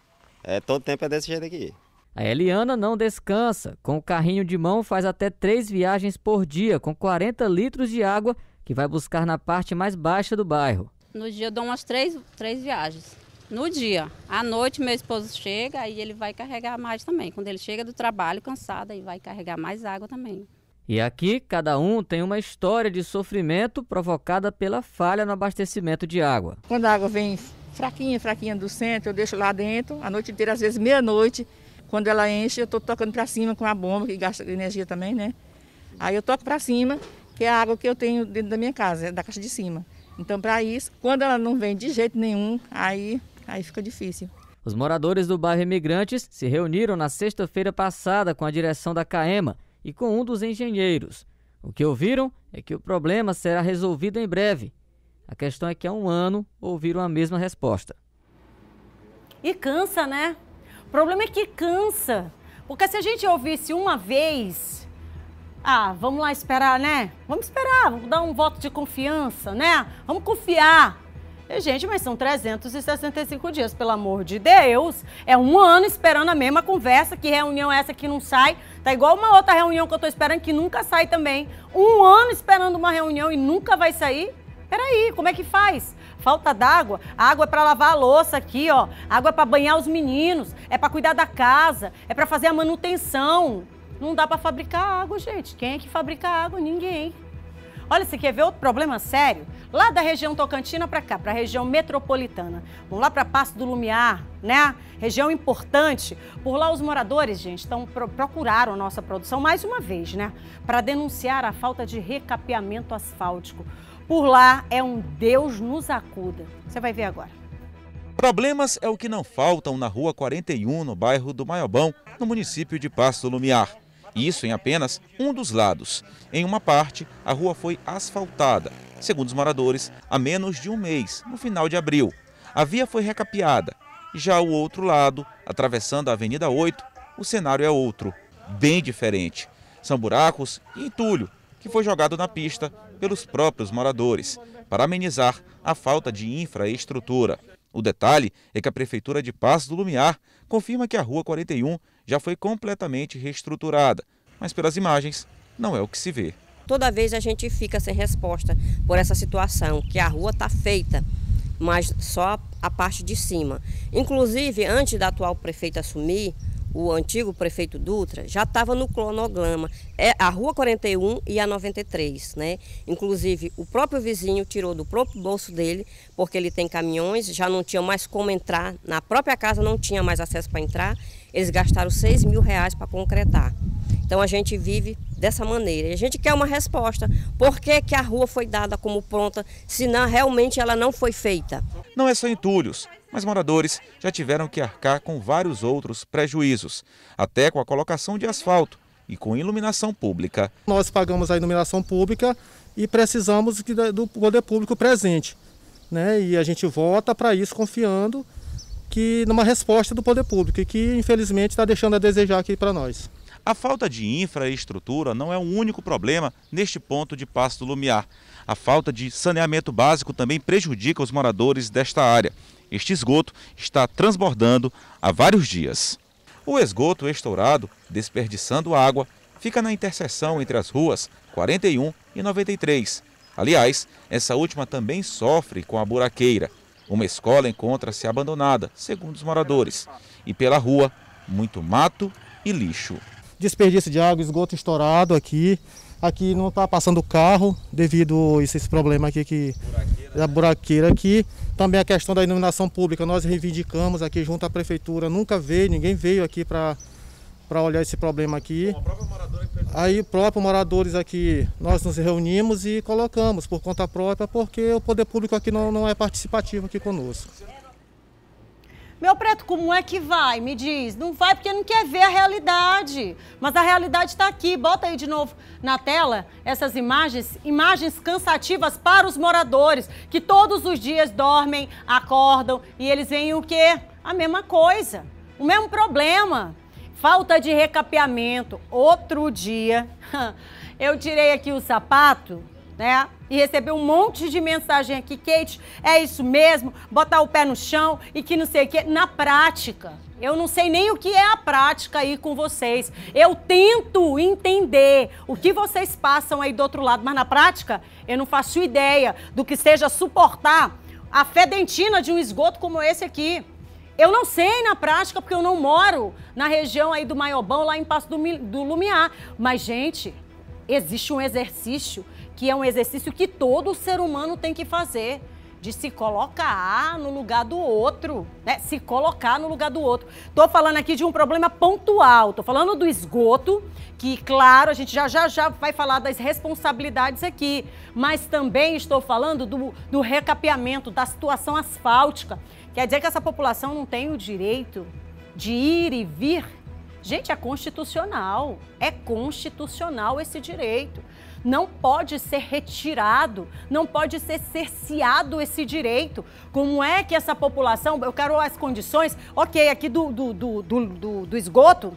É, todo tempo é desse jeito aqui. A Eliana não descansa. Com o carrinho de mão faz até três viagens por dia, com quarenta litros de água, que vai buscar na parte mais baixa do bairro. No dia eu dou umas três, três viagens. No dia. À noite meu esposo chega, aí ele vai carregar mais também. Quando ele chega do trabalho cansado, aí vai carregar mais água também. E aqui, cada um tem uma história de sofrimento provocada pela falha no abastecimento de água. Quando a água vem fraquinha, fraquinha do centro, eu deixo lá dentro, a noite inteira, às vezes meia-noite. Quando ela enche, eu estou tocando para cima com a bomba, que gasta energia também, né? Aí eu toco para cima, que é a água que eu tenho dentro da minha casa, é da caixa de cima. Então, para isso, quando ela não vem de jeito nenhum, aí, aí fica difícil. Os moradores do bairro Imigrantes se reuniram na sexta-feira passada com a direção da CAEMA e com um dos engenheiros. O que ouviram é que o problema será resolvido em breve. A questão é que há um ano ouviram a mesma resposta. E cansa, né? O problema é que cansa, porque se a gente ouvisse uma vez, ah, vamos lá esperar, né? Vamos esperar, vamos dar um voto de confiança, né? Vamos confiar. E, gente, mas são trezentos e sessenta e cinco dias, pelo amor de Deus. É um ano esperando a mesma conversa, que reunião é essa que não sai. Tá igual uma outra reunião que eu tô esperando que nunca sai também. Um ano esperando uma reunião e nunca vai sair? Peraí, como é que faz? Falta d'água? A água é para lavar a louça aqui, ó. A água é para banhar os meninos, é para cuidar da casa, é para fazer a manutenção. Não dá para fabricar água, gente. Quem é que fabrica água? Ninguém. Olha, você quer ver outro problema sério? Lá da região Tocantina para cá, para a região metropolitana. Vamos lá para Passo do Lumiar, né? Região importante. Por lá os moradores, gente, estão pro, procuraram a nossa produção mais uma vez, né? Para denunciar a falta de recapeamento asfáltico. Por lá é um Deus nos acuda. Você vai ver agora. Problemas é o que não faltam na Rua quarenta e um, no bairro do Maiobão, no município de Passo do Lumiar. Isso em apenas um dos lados. Em uma parte, a rua foi asfaltada, segundo os moradores, há menos de um mês, no final de abril. A via foi recapeada. Já o outro lado, atravessando a Avenida oito, o cenário é outro, bem diferente. São buracos e entulho, que foi jogado na pista pelos próprios moradores. para amenizar a falta de infraestrutura. O detalhe é que a Prefeitura de Paços do Lumiar confirma que a Rua quarenta e um já foi completamente reestruturada, mas pelas imagens não é o que se vê. Toda vez a gente fica sem resposta por essa situação, que a rua está feita, mas só a parte de cima. Inclusive, antes da atual prefeita assumir, o antigo prefeito Dutra já estava no cronograma, é a Rua quarenta e um e a noventa e três, né? Inclusive, o próprio vizinho tirou do próprio bolso dele, porque ele tem caminhões, já não tinha mais como entrar, na própria casa não tinha mais acesso para entrar, eles gastaram seis mil reais para concretar. Então a gente vive dessa maneira e a gente quer uma resposta. Por que que a rua foi dada como pronta, se não, realmente ela não foi feita? Não é só entulhos, mas moradores já tiveram que arcar com vários outros prejuízos, até com a colocação de asfalto e com iluminação pública. Nós pagamos a iluminação pública e precisamos do poder público presente, né? E a gente vota para isso confiando que numa resposta do poder público, e que infelizmente está deixando a desejar aqui para nós. A falta de infraestrutura não é o único problema neste ponto de Paços do Lumiar. A falta de saneamento básico também prejudica os moradores desta área. Este esgoto está transbordando há vários dias. O esgoto estourado, desperdiçando água, fica na interseção entre as ruas quarenta e um e noventa e três. Aliás, essa última também sofre com a buraqueira. Uma escola encontra-se abandonada, segundo os moradores. E pela rua, muito mato e lixo. Desperdício de água, esgoto estourado aqui. Aqui não está passando carro devido a esse problema aqui, que, da buraqueira aqui. Também a questão da iluminação pública, nós reivindicamos aqui junto à prefeitura. Nunca veio, ninguém veio aqui para para olhar esse problema aqui. Aí, próprios moradores aqui, nós nos reunimos e colocamos por conta própria, porque o poder público aqui não, não é participativo aqui conosco. Meu preto, como é que vai? Me diz. Não vai porque não quer ver a realidade. Mas a realidade está aqui. Bota aí de novo na tela essas imagens, imagens cansativas para os moradores, que todos os dias dormem, acordam e eles veem o quê? A mesma coisa, o mesmo problema. Falta de recapeamento. Outro dia, eu tirei aqui o sapato, né? E recebi um monte de mensagem aqui, Kate, é isso mesmo, botar o pé no chão e que não sei o quê. Na prática, eu não sei nem o que é a prática aí com vocês. Eu tento entender o que vocês passam aí do outro lado, mas na prática, eu não faço ideia do que seja suportar a fedentina de um esgoto como esse aqui. Eu não sei na prática, porque eu não moro na região aí do Maiobão, lá em Paços do, do Lumiar. Mas, gente, existe um exercício que é um exercício que todo ser humano tem que fazer, de se colocar no lugar do outro, né? Se colocar no lugar do outro. Tô falando aqui de um problema pontual, tô falando do esgoto, que, claro, a gente já já já vai falar das responsabilidades aqui, mas também estou falando do, do recapeamento, da situação asfáltica. Quer dizer que essa população não tem o direito de ir e vir? Gente, é constitucional, é constitucional esse direito. Não pode ser retirado, não pode ser cerceado esse direito. Como é que essa população, eu quero as condições, ok, aqui do, do, do, do, do esgoto,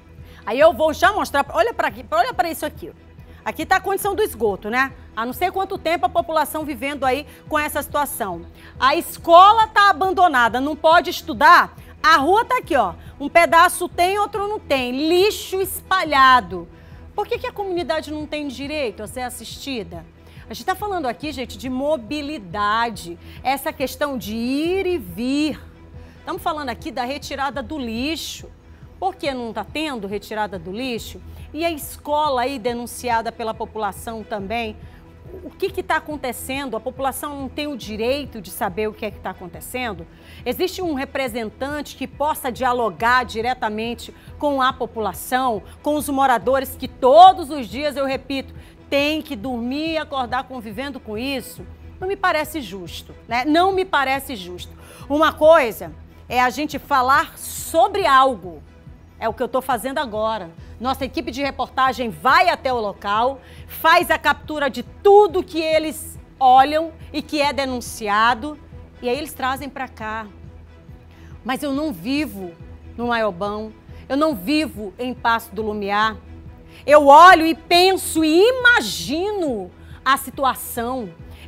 aí eu vou já mostrar, olha para aqui, olha para isso aqui. Aqui está a condição do esgoto, né? Há não sei quanto tempo a população vivendo aí com essa situação. A escola está abandonada, não pode estudar. A rua está aqui, ó. Um pedaço tem, outro não tem. Lixo espalhado. Por que que a comunidade não tem direito a ser assistida? A gente está falando aqui, gente, de mobilidade. Essa questão de ir e vir. Estamos falando aqui da retirada do lixo. Por que não está tendo retirada do lixo? E a escola aí denunciada pela população também. O que está acontecendo? A população não tem o direito de saber o que é que está acontecendo? Existe um representante que possa dialogar diretamente com a população, com os moradores que todos os dias, eu repito, tem que dormir e acordar convivendo com isso? Não me parece justo, né? Não me parece justo. Uma coisa é a gente falar sobre algo. É o que eu estou fazendo agora. Nossa equipe de reportagem vai até o local, faz a captura de tudo que eles olham e que é denunciado, e aí eles trazem para cá. Mas eu não vivo no Maiobão, eu não vivo em Paços do Lumiar. Eu olho e penso e imagino a situação.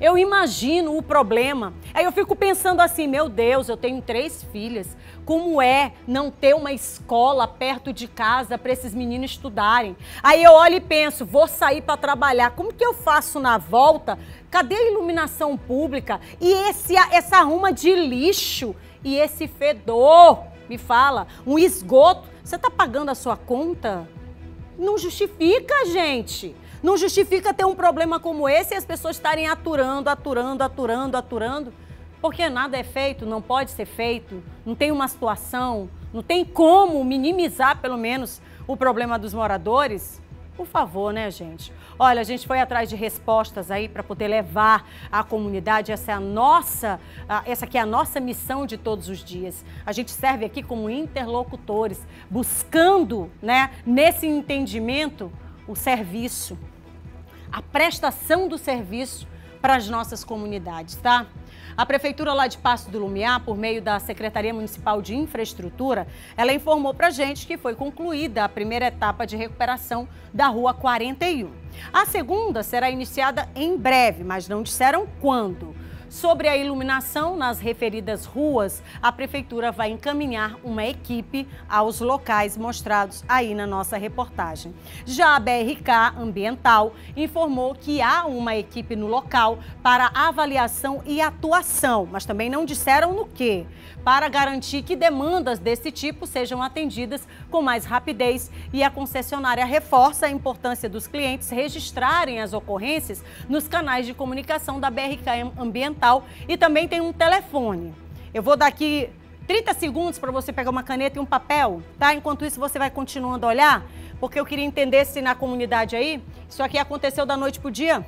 eu imagino o problema. Aí eu fico pensando assim, meu Deus, eu tenho três filhas. Como é não ter uma escola perto de casa para esses meninos estudarem? Aí eu olho e penso, vou sair para trabalhar. Como que eu faço na volta? Cadê a iluminação pública? E esse, essa arruma de lixo e esse fedor? Me fala, um esgoto. Você está pagando a sua conta? Não justifica, gente. Não justifica ter um problema como esse e as pessoas estarem aturando, aturando, aturando, aturando. Porque nada é feito, não pode ser feito, não tem uma situação, não tem como minimizar, pelo menos, o problema dos moradores. Por favor, né, gente? Olha, a gente foi atrás de respostas aí para poder levar à comunidade, essa é a nossa, essa aqui é a nossa missão de todos os dias. A gente serve aqui como interlocutores, buscando, né, nesse entendimento, o serviço, a prestação do serviço para as nossas comunidades, tá? A Prefeitura lá de Paço do Lumiar, por meio da Secretaria Municipal de Infraestrutura, ela informou para a gente que foi concluída a primeira etapa de recuperação da Rua quarenta e um. A segunda será iniciada em breve, mas não disseram quando. Sobre a iluminação nas referidas ruas, a Prefeitura vai encaminhar uma equipe aos locais mostrados aí na nossa reportagem. Já a B R K Ambiental informou que há uma equipe no local para avaliação e atuação, mas também não disseram no quê, para garantir que demandas desse tipo sejam atendidas com mais rapidez, e a concessionária reforça a importância dos clientes registrarem as ocorrências nos canais de comunicação da B R K Ambiental. E também tem um telefone. Eu vou dar aqui trinta segundos para você pegar uma caneta e um papel, tá? Enquanto isso, você vai continuando a olhar, porque eu queria entender se na comunidade aí, isso aqui aconteceu da noite pro dia?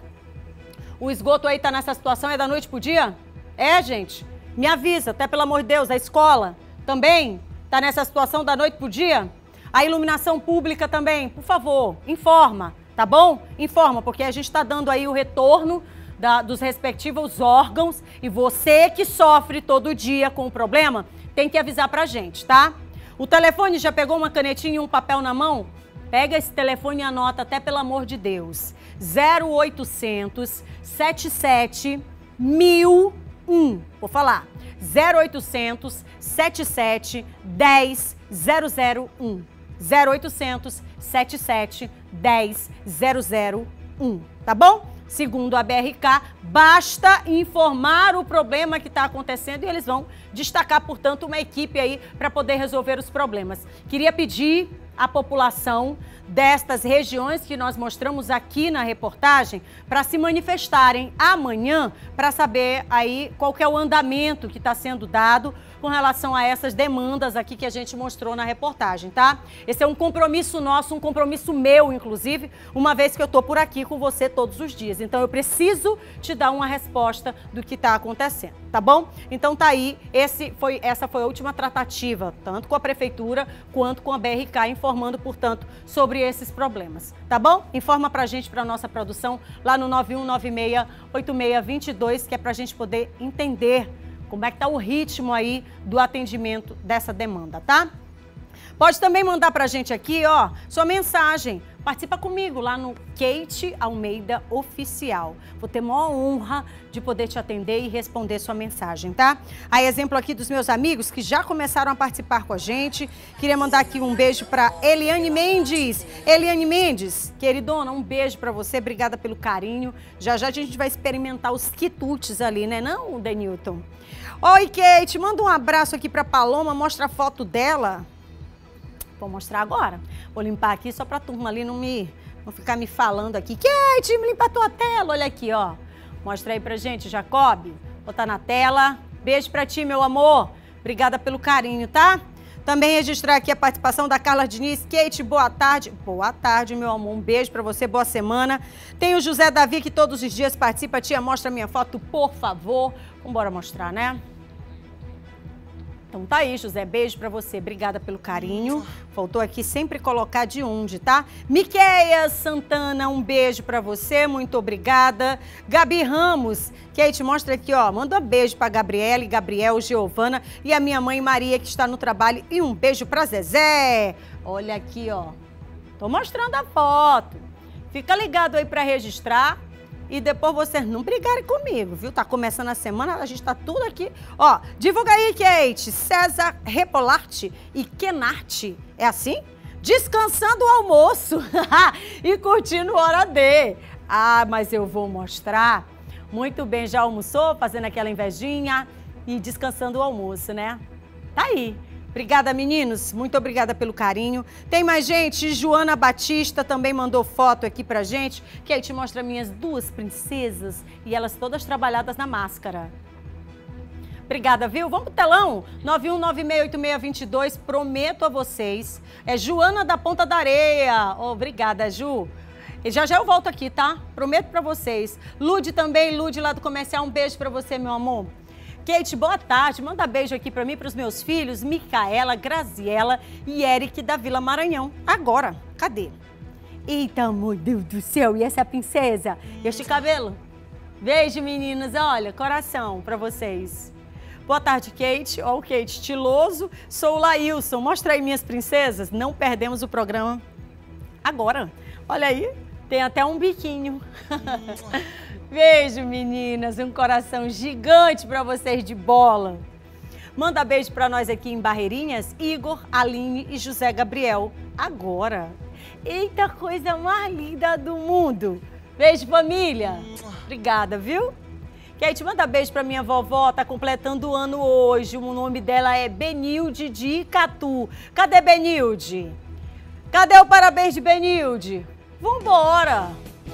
O esgoto aí tá nessa situação, é da noite pro dia? É, gente? Me avisa, até pelo amor de Deus, a escola também tá nessa situação da noite pro dia? A iluminação pública também, por favor, informa, tá bom? Informa, porque a gente tá dando aí o retorno Da, dos respectivos órgãos, e você que sofre todo dia com o problema, tem que avisar pra gente, tá? O telefone, já pegou uma canetinha e um papel na mão? Pega esse telefone e anota, até pelo amor de Deus. zero oitocentos, setenta e sete, mil e um. Vou falar. zero oitocentos, setenta e sete, dez, zero zero um. zero oitocentos, setenta e sete, dez, zero zero um. Tá bom? Segundo a B R K, basta informar o problema que está acontecendo e eles vão destacar, portanto, uma equipe aí para poder resolver os problemas. Queria pedir à população destas regiões que nós mostramos aqui na reportagem para se manifestarem amanhã para saber aí qual que é o andamento que está sendo dado com relação a essas demandas aqui que a gente mostrou na reportagem, tá? Esse é um compromisso nosso, um compromisso meu, inclusive, uma vez que eu tô por aqui com você todos os dias. Então eu preciso te dar uma resposta do que está acontecendo, tá bom? Então tá aí, esse foi, essa foi a última tratativa, tanto com a Prefeitura quanto com a B R K, informando, portanto, sobre esses problemas, tá bom? Informa pra gente, pra nossa produção, lá no nove um nove seis, oito seis dois dois, que é pra gente poder entender como é que tá o ritmo aí do atendimento dessa demanda, tá? Pode também mandar pra gente aqui, ó, sua mensagem. Participa comigo lá no Kate Almeida Oficial. Vou ter maior honra de poder te atender e responder sua mensagem, tá? Aí, exemplo aqui dos meus amigos que já começaram a participar com a gente. Queria mandar aqui um beijo pra Eliane Mendes. Eliane Mendes, queridona, um beijo pra você. Obrigada pelo carinho. Já já a gente vai experimentar os quitutes ali, né não, Denilton? Oi, Kate, manda um abraço aqui pra Paloma, mostra a foto dela. Vou mostrar agora. Vou limpar aqui só pra turma ali não me não ficar me falando aqui. Kate, me limpa a tua tela. Olha aqui, ó. Mostra aí pra gente, Jacob. Botar na tela. Beijo pra ti, meu amor. Obrigada pelo carinho, tá? Também registrar aqui a participação da Carla Diniz. Kate, boa tarde. Boa tarde, meu amor. Um beijo pra você, boa semana. Tem o José Davi, que todos os dias participa. Tia, mostra minha foto, por favor. Vambora mostrar, né? Então tá aí, José, beijo pra você, obrigada pelo carinho. Faltou aqui sempre colocar de onde, tá? Miquéia Santana, um beijo pra você, muito obrigada. Gabi Ramos, Kate, mostra aqui, ó, manda um beijo pra Gabriela, Gabriel, Giovana e a minha mãe Maria, que está no trabalho, e um beijo pra Zezé. Olha aqui, ó, tô mostrando a foto. Fica ligado aí pra registrar. e depois vocês não brigarem comigo, viu? Tá começando a semana, a gente tá tudo aqui. Ó, divulga aí, Kate. César Repolarte e Kenarte. É assim? Descansando o almoço e curtindo Hora D. Ah, mas eu vou mostrar. Muito bem, já almoçou, fazendo aquela invejinha e descansando o almoço, né? Tá aí. Obrigada, meninos. Muito obrigada pelo carinho. Tem mais gente? Joana Batista também mandou foto aqui pra gente. Que aí te mostra minhas duas princesas e elas todas trabalhadas na máscara. Obrigada, viu? Vamos pro telão? nove um nove seis oito seis dois dois. Prometo a vocês. É Joana da Ponta da Areia. Oh, obrigada, Ju. E já já eu volto aqui, tá? Prometo pra vocês. Lude também, Lude lá do comercial. Um beijo pra você, meu amor. Kate, boa tarde. Manda beijo aqui pra mim, pros meus filhos, Micaela, Graziela e Eric da Vila Maranhão. Agora, cadê? Eita, meu Deus do céu, e essa princesa? E este cabelo? Beijo, meninas. Olha, coração pra vocês. Boa tarde, Kate. Ó, o Kate estiloso. Sou o Laílson. Mostra aí minhas princesas. Não perdemos o programa agora. Olha aí, tem até um biquinho. Beijo, meninas. Um coração gigante para vocês de bola. Manda beijo para nós aqui em Barreirinhas, Igor, Aline e José Gabriel. Agora. Eita, coisa mais linda do mundo. Beijo, família. Obrigada, viu? Kate, manda beijo para minha vovó, tá completando o ano hoje. O nome dela é Benilde de Icatu. Cadê Benilde? Cadê o parabéns de Benilde? Vambora!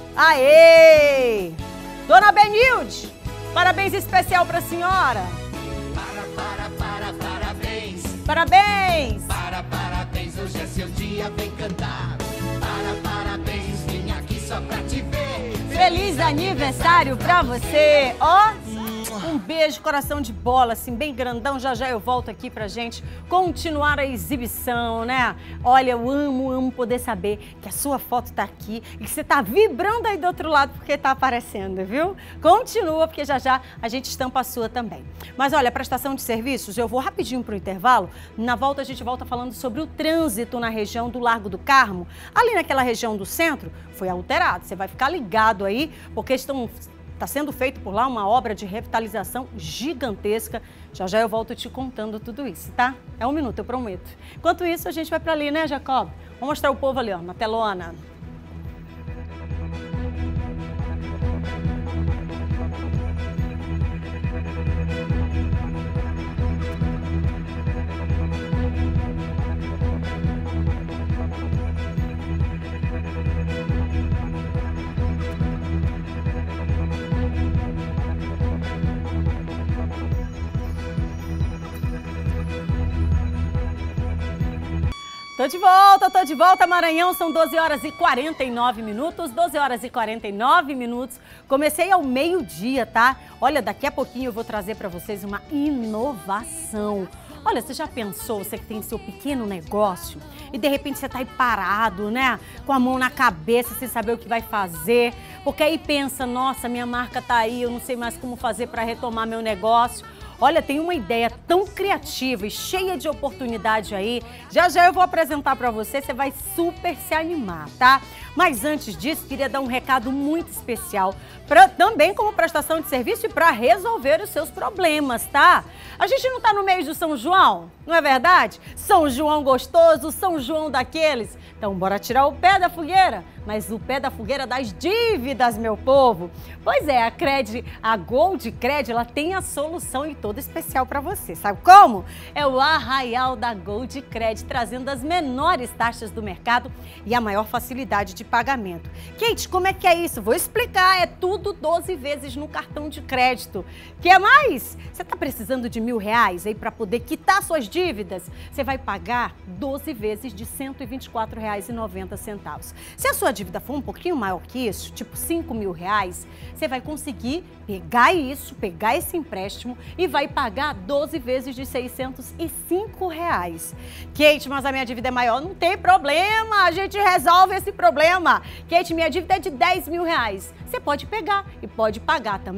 Aê! Dona Benilde, parabéns especial pra senhora. Para, para, para, parabéns. Parabéns. Para, parabéns, hoje é seu dia, vem cantar. Para, parabéns, vim aqui só pra te ver. Feliz aniversário pra você, ó. Um beijo, coração de bola, assim, bem grandão. Já já eu volto aqui pra gente continuar a exibição, né? Olha, eu amo, amo poder saber que a sua foto tá aqui e que você tá vibrando aí do outro lado porque tá aparecendo, viu? Continua, porque já já a gente estampa a sua também. Mas olha, prestação de serviços, eu vou rapidinho pro intervalo. Na volta a gente volta falando sobre o trânsito na região do Largo do Carmo. Ali naquela região do centro, foi alterado. Você vai ficar ligado aí, porque estão... Está sendo feito por lá uma obra de revitalização gigantesca. Já já eu volto te contando tudo isso, tá? É um minuto, eu prometo. Enquanto isso, a gente vai para ali, né, Jacob? Vamos mostrar o povo ali, ó, na telona. Tô de volta, tô de volta, Maranhão, são doze horas e quarenta e nove minutos, doze horas e quarenta e nove minutos, comecei ao meio-dia, tá? Olha, daqui a pouquinho eu vou trazer para vocês uma inovação. Olha, você já pensou, você que tem seu pequeno negócio e de repente você tá aí parado, né? Com a mão na cabeça, sem saber o que vai fazer, porque aí pensa, nossa, minha marca tá aí, eu não sei mais como fazer para retomar meu negócio. Olha, tem uma ideia tão criativa e cheia de oportunidade aí. Já já eu vou apresentar para você, você vai super se animar, tá? Mas antes disso, queria dar um recado muito especial, pra, também como prestação de serviço e para resolver os seus problemas, tá? A gente não tá no mês do São João, não é verdade? São João gostoso, São João daqueles. Então, bora tirar o pé da fogueira, mas o pé da fogueira das dívidas, meu povo. Pois é, a Cred, a Gold Cred, ela tem a solução e toda especial para você. Sabe como? É o Arraial da Gold Cred, trazendo as menores taxas do mercado e a maior facilidade de pagamento. Kate, como é que é isso? Vou explicar. É tudo doze vezes no cartão de crédito. Quer mais? Você está precisando de mil reais aí para poder quitar suas dívidas? Você vai pagar doze vezes de cento e vinte e quatro reais e noventa centavos. Se a sua dívida for um pouquinho maior que isso, tipo cinco mil reais, você vai conseguir pegar isso, pegar esse empréstimo e vai pagar doze vezes de seiscentos e cinco reais. Kate, mas a minha dívida é maior. Não tem problema, a gente resolve esse problema. Kate, minha dívida é de dez mil reais. Você pode pegar e pode pagar também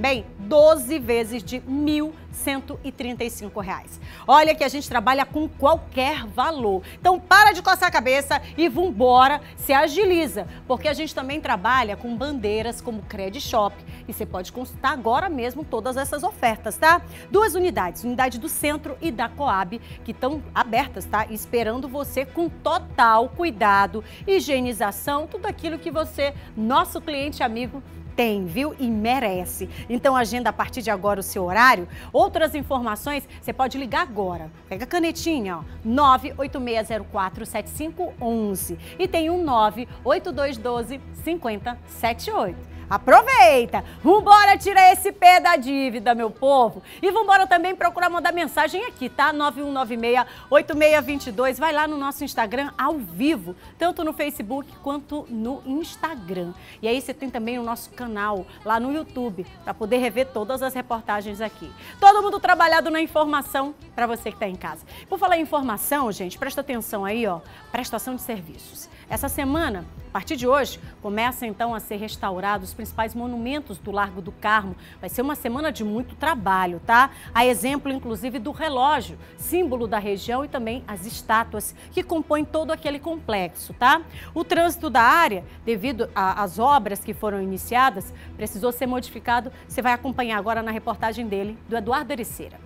doze vezes de mil cento e trinta e cinco reais. Olha que a gente trabalha com qualquer valor. Então para de coçar a cabeça e vambora, se agiliza, porque a gente também trabalha com bandeiras como Credit Shop e você pode consultar agora mesmo todas essas ofertas, tá? Duas unidades, unidade do Centro e da Coab, que estão abertas, tá? Esperando você com total cuidado, higienização, tudo aquilo que você, nosso cliente amigo, tem, viu? E merece. Então agenda a partir de agora o seu horário. Outras informações, você pode ligar agora. Pega a canetinha, ó, nove oito seis zero quatro sete cinco um um e tem um nove oito dois um dois cinco zero sete oito. Aproveita! Vambora tirar esse pé da dívida, meu povo! E vambora também procurar mandar mensagem aqui, tá? nove um nove seis oito seis dois dois. Vai lá no nosso Instagram ao vivo, tanto no Facebook quanto no Instagram. E aí você tem também o nosso canal lá no YouTube, para poder rever todas as reportagens aqui. Todo mundo trabalhado na informação para você que está em casa. Por falar em informação, gente, presta atenção aí, ó, prestação de serviços. Essa semana, a partir de hoje, começa então a ser restaurados os principais monumentos do Largo do Carmo. Vai ser uma semana de muito trabalho, tá? A exemplo, inclusive, do relógio, símbolo da região, e também as estátuas que compõem todo aquele complexo, tá? O trânsito da área, devido às obras que foram iniciadas, precisou ser modificado. Você vai acompanhar agora na reportagem dele, do Eduardo Ericeira.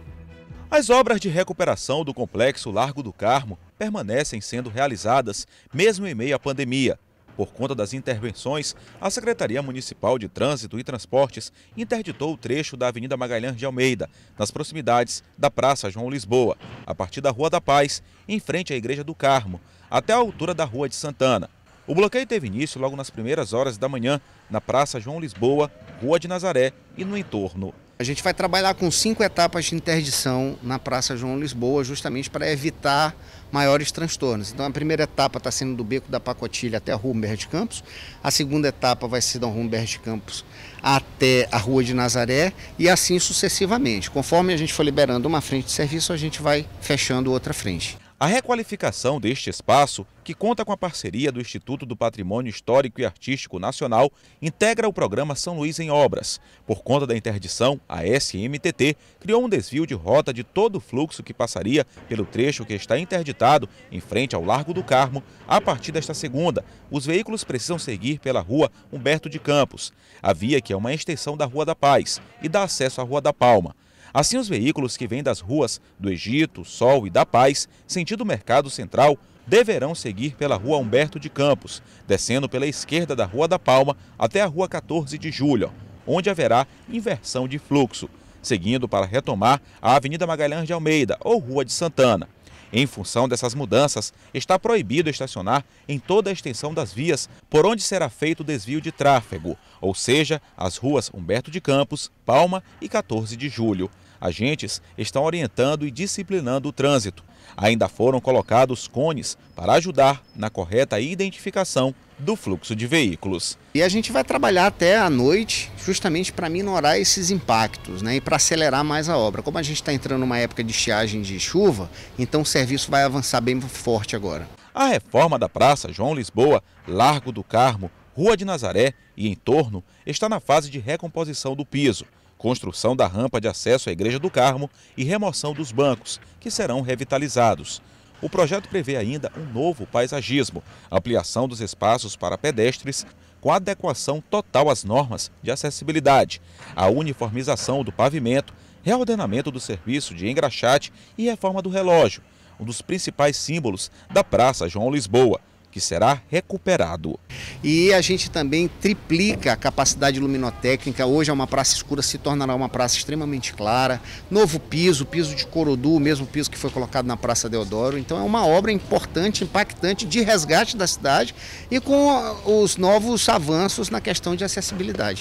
As obras de recuperação do complexo Largo do Carmo permanecem sendo realizadas mesmo em meio à pandemia. Por conta das intervenções, a Secretaria Municipal de Trânsito e Transportes interditou o trecho da Avenida Magalhães de Almeida, nas proximidades da Praça João Lisboa, a partir da Rua da Paz, em frente à Igreja do Carmo, até a altura da Rua de Santana. O bloqueio teve início logo nas primeiras horas da manhã, na Praça João Lisboa, Rua de Nazaré e no entorno. A gente vai trabalhar com cinco etapas de interdição na Praça João Lisboa, justamente para evitar maiores transtornos. Então a primeira etapa está sendo do Beco da Pacotilha até a Rua Humberto de Campos, a segunda etapa vai ser da Rua Humberto de Campos até a Rua de Nazaré e assim sucessivamente. Conforme a gente for liberando uma frente de serviço, a gente vai fechando outra frente. A requalificação deste espaço, que conta com a parceria do Instituto do Patrimônio Histórico e Artístico Nacional, integra o programa São Luís em Obras. Por conta da interdição, a S M T T criou um desvio de rota de todo o fluxo que passaria pelo trecho que está interditado em frente ao Largo do Carmo. A partir desta segunda, os veículos precisam seguir pela Rua Humberto de Campos, a via que é uma extensão da Rua da Paz e dá acesso à Rua da Palma. Assim, os veículos que vêm das ruas do Egito, Sol e da Paz, sentido Mercado Central, deverão seguir pela Rua Humberto de Campos, descendo pela esquerda da Rua da Palma até a Rua quatorze de julho, onde haverá inversão de fluxo, seguindo para retomar a Avenida Magalhães de Almeida ou Rua de Santana. Em função dessas mudanças, está proibido estacionar em toda a extensão das vias por onde será feito o desvio de tráfego, ou seja, as ruas Humberto de Campos, Palma e quatorze de julho. Agentes estão orientando e disciplinando o trânsito. Ainda foram colocados cones para ajudar na correta identificação do fluxo de veículos. E a gente vai trabalhar até a noite justamente para minorar esses impactos, né, e para acelerar mais a obra. Como a gente está entrando numa época de estiagem de chuva, então o serviço vai avançar bem forte agora. A reforma da Praça João Lisboa, Largo do Carmo, Rua de Nazaré e entorno está na fase de recomposição do piso, construção da rampa de acesso à Igreja do Carmo e remoção dos bancos, que serão revitalizados. O projeto prevê ainda um novo paisagismo, ampliação dos espaços para pedestres, com adequação total às normas de acessibilidade, a uniformização do pavimento, reordenamento do serviço de engraxate e reforma do relógio, um dos principais símbolos da Praça João Lisboa, que será recuperado. E a gente também triplica a capacidade luminotécnica. Hoje é uma praça escura, se tornará uma praça extremamente clara. Novo piso, piso de Corodu, o mesmo piso que foi colocado na Praça Deodoro. Então é uma obra importante, impactante de resgate da cidade e com os novos avanços na questão de acessibilidade.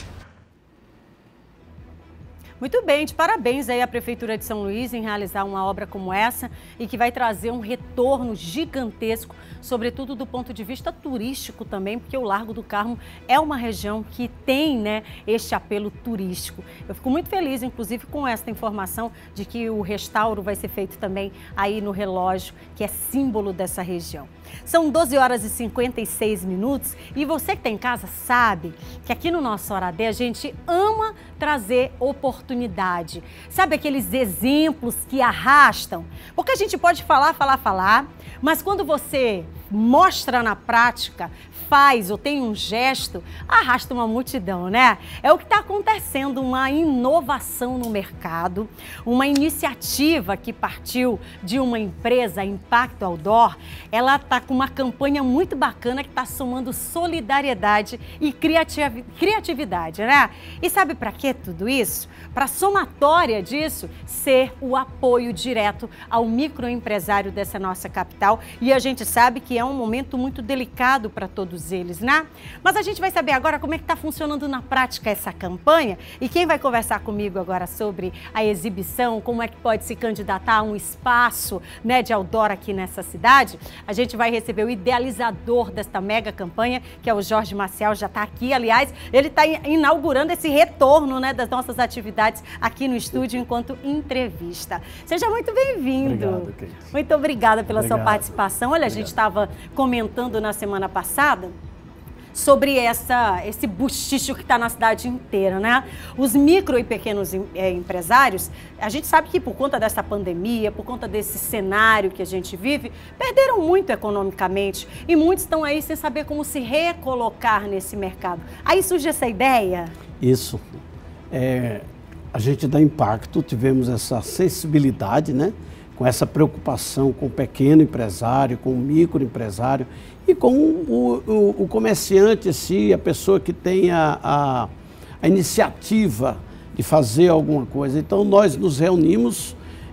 Muito bem, de parabéns aí à Prefeitura de São Luís em realizar uma obra como essa e que vai trazer um retorno gigantesco, sobretudo do ponto de vista turístico também, porque o Largo do Carmo é uma região que tem, né, este apelo turístico. Eu fico muito feliz, inclusive, com esta informação de que o restauro vai ser feito também aí no relógio, que é símbolo dessa região. São doze horas e cinquenta e seis minutos e você que está em casa sabe que aqui no nosso Hora D a gente ama trazer oportunidades oportunidade. Sabe aqueles exemplos que arrastam? Porque a gente pode falar, falar, falar, mas quando você mostra na prática, faz ou tem um gesto, arrasta uma multidão, né? É o que está acontecendo, uma inovação no mercado, uma iniciativa que partiu de uma empresa, Impacto Outdoor. Ela está com uma campanha muito bacana que está somando solidariedade e criatividade, né? E sabe para que tudo isso? Para a somatória disso ser o apoio direto ao microempresário dessa nossa capital. E a gente sabe que é um momento muito delicado para todos eles, né? Mas a gente vai saber agora como é que está funcionando na prática essa campanha. E quem vai conversar comigo agora sobre a exibição, como é que pode se candidatar a um espaço, né, de outdoor aqui nessa cidade, a gente vai receber o idealizador desta mega campanha, que é o Jorge Maciel, já está aqui. Aliás, ele está inaugurando esse retorno, né, das nossas atividades aqui no estúdio enquanto entrevista. Seja muito bem-vindo. Obrigado, Kate. Muito obrigada pela Obrigado. sua participação. Olha, Obrigado. A gente estava comentando na semana passada sobre essa, esse buchicho que está na cidade inteira, né? Os micro e pequenos é, empresários, a gente sabe que por conta dessa pandemia, por conta desse cenário que a gente vive, perderam muito economicamente e muitos estão aí sem saber como se recolocar nesse mercado. Aí surge essa ideia? Isso. É, a gente da Impacto tivemos essa sensibilidade, né? Com essa preocupação com o pequeno empresário, com o microempresário e com o, o, o comerciante, assim, a pessoa que tem a, a, a iniciativa de fazer alguma coisa. Então nós nos reunimos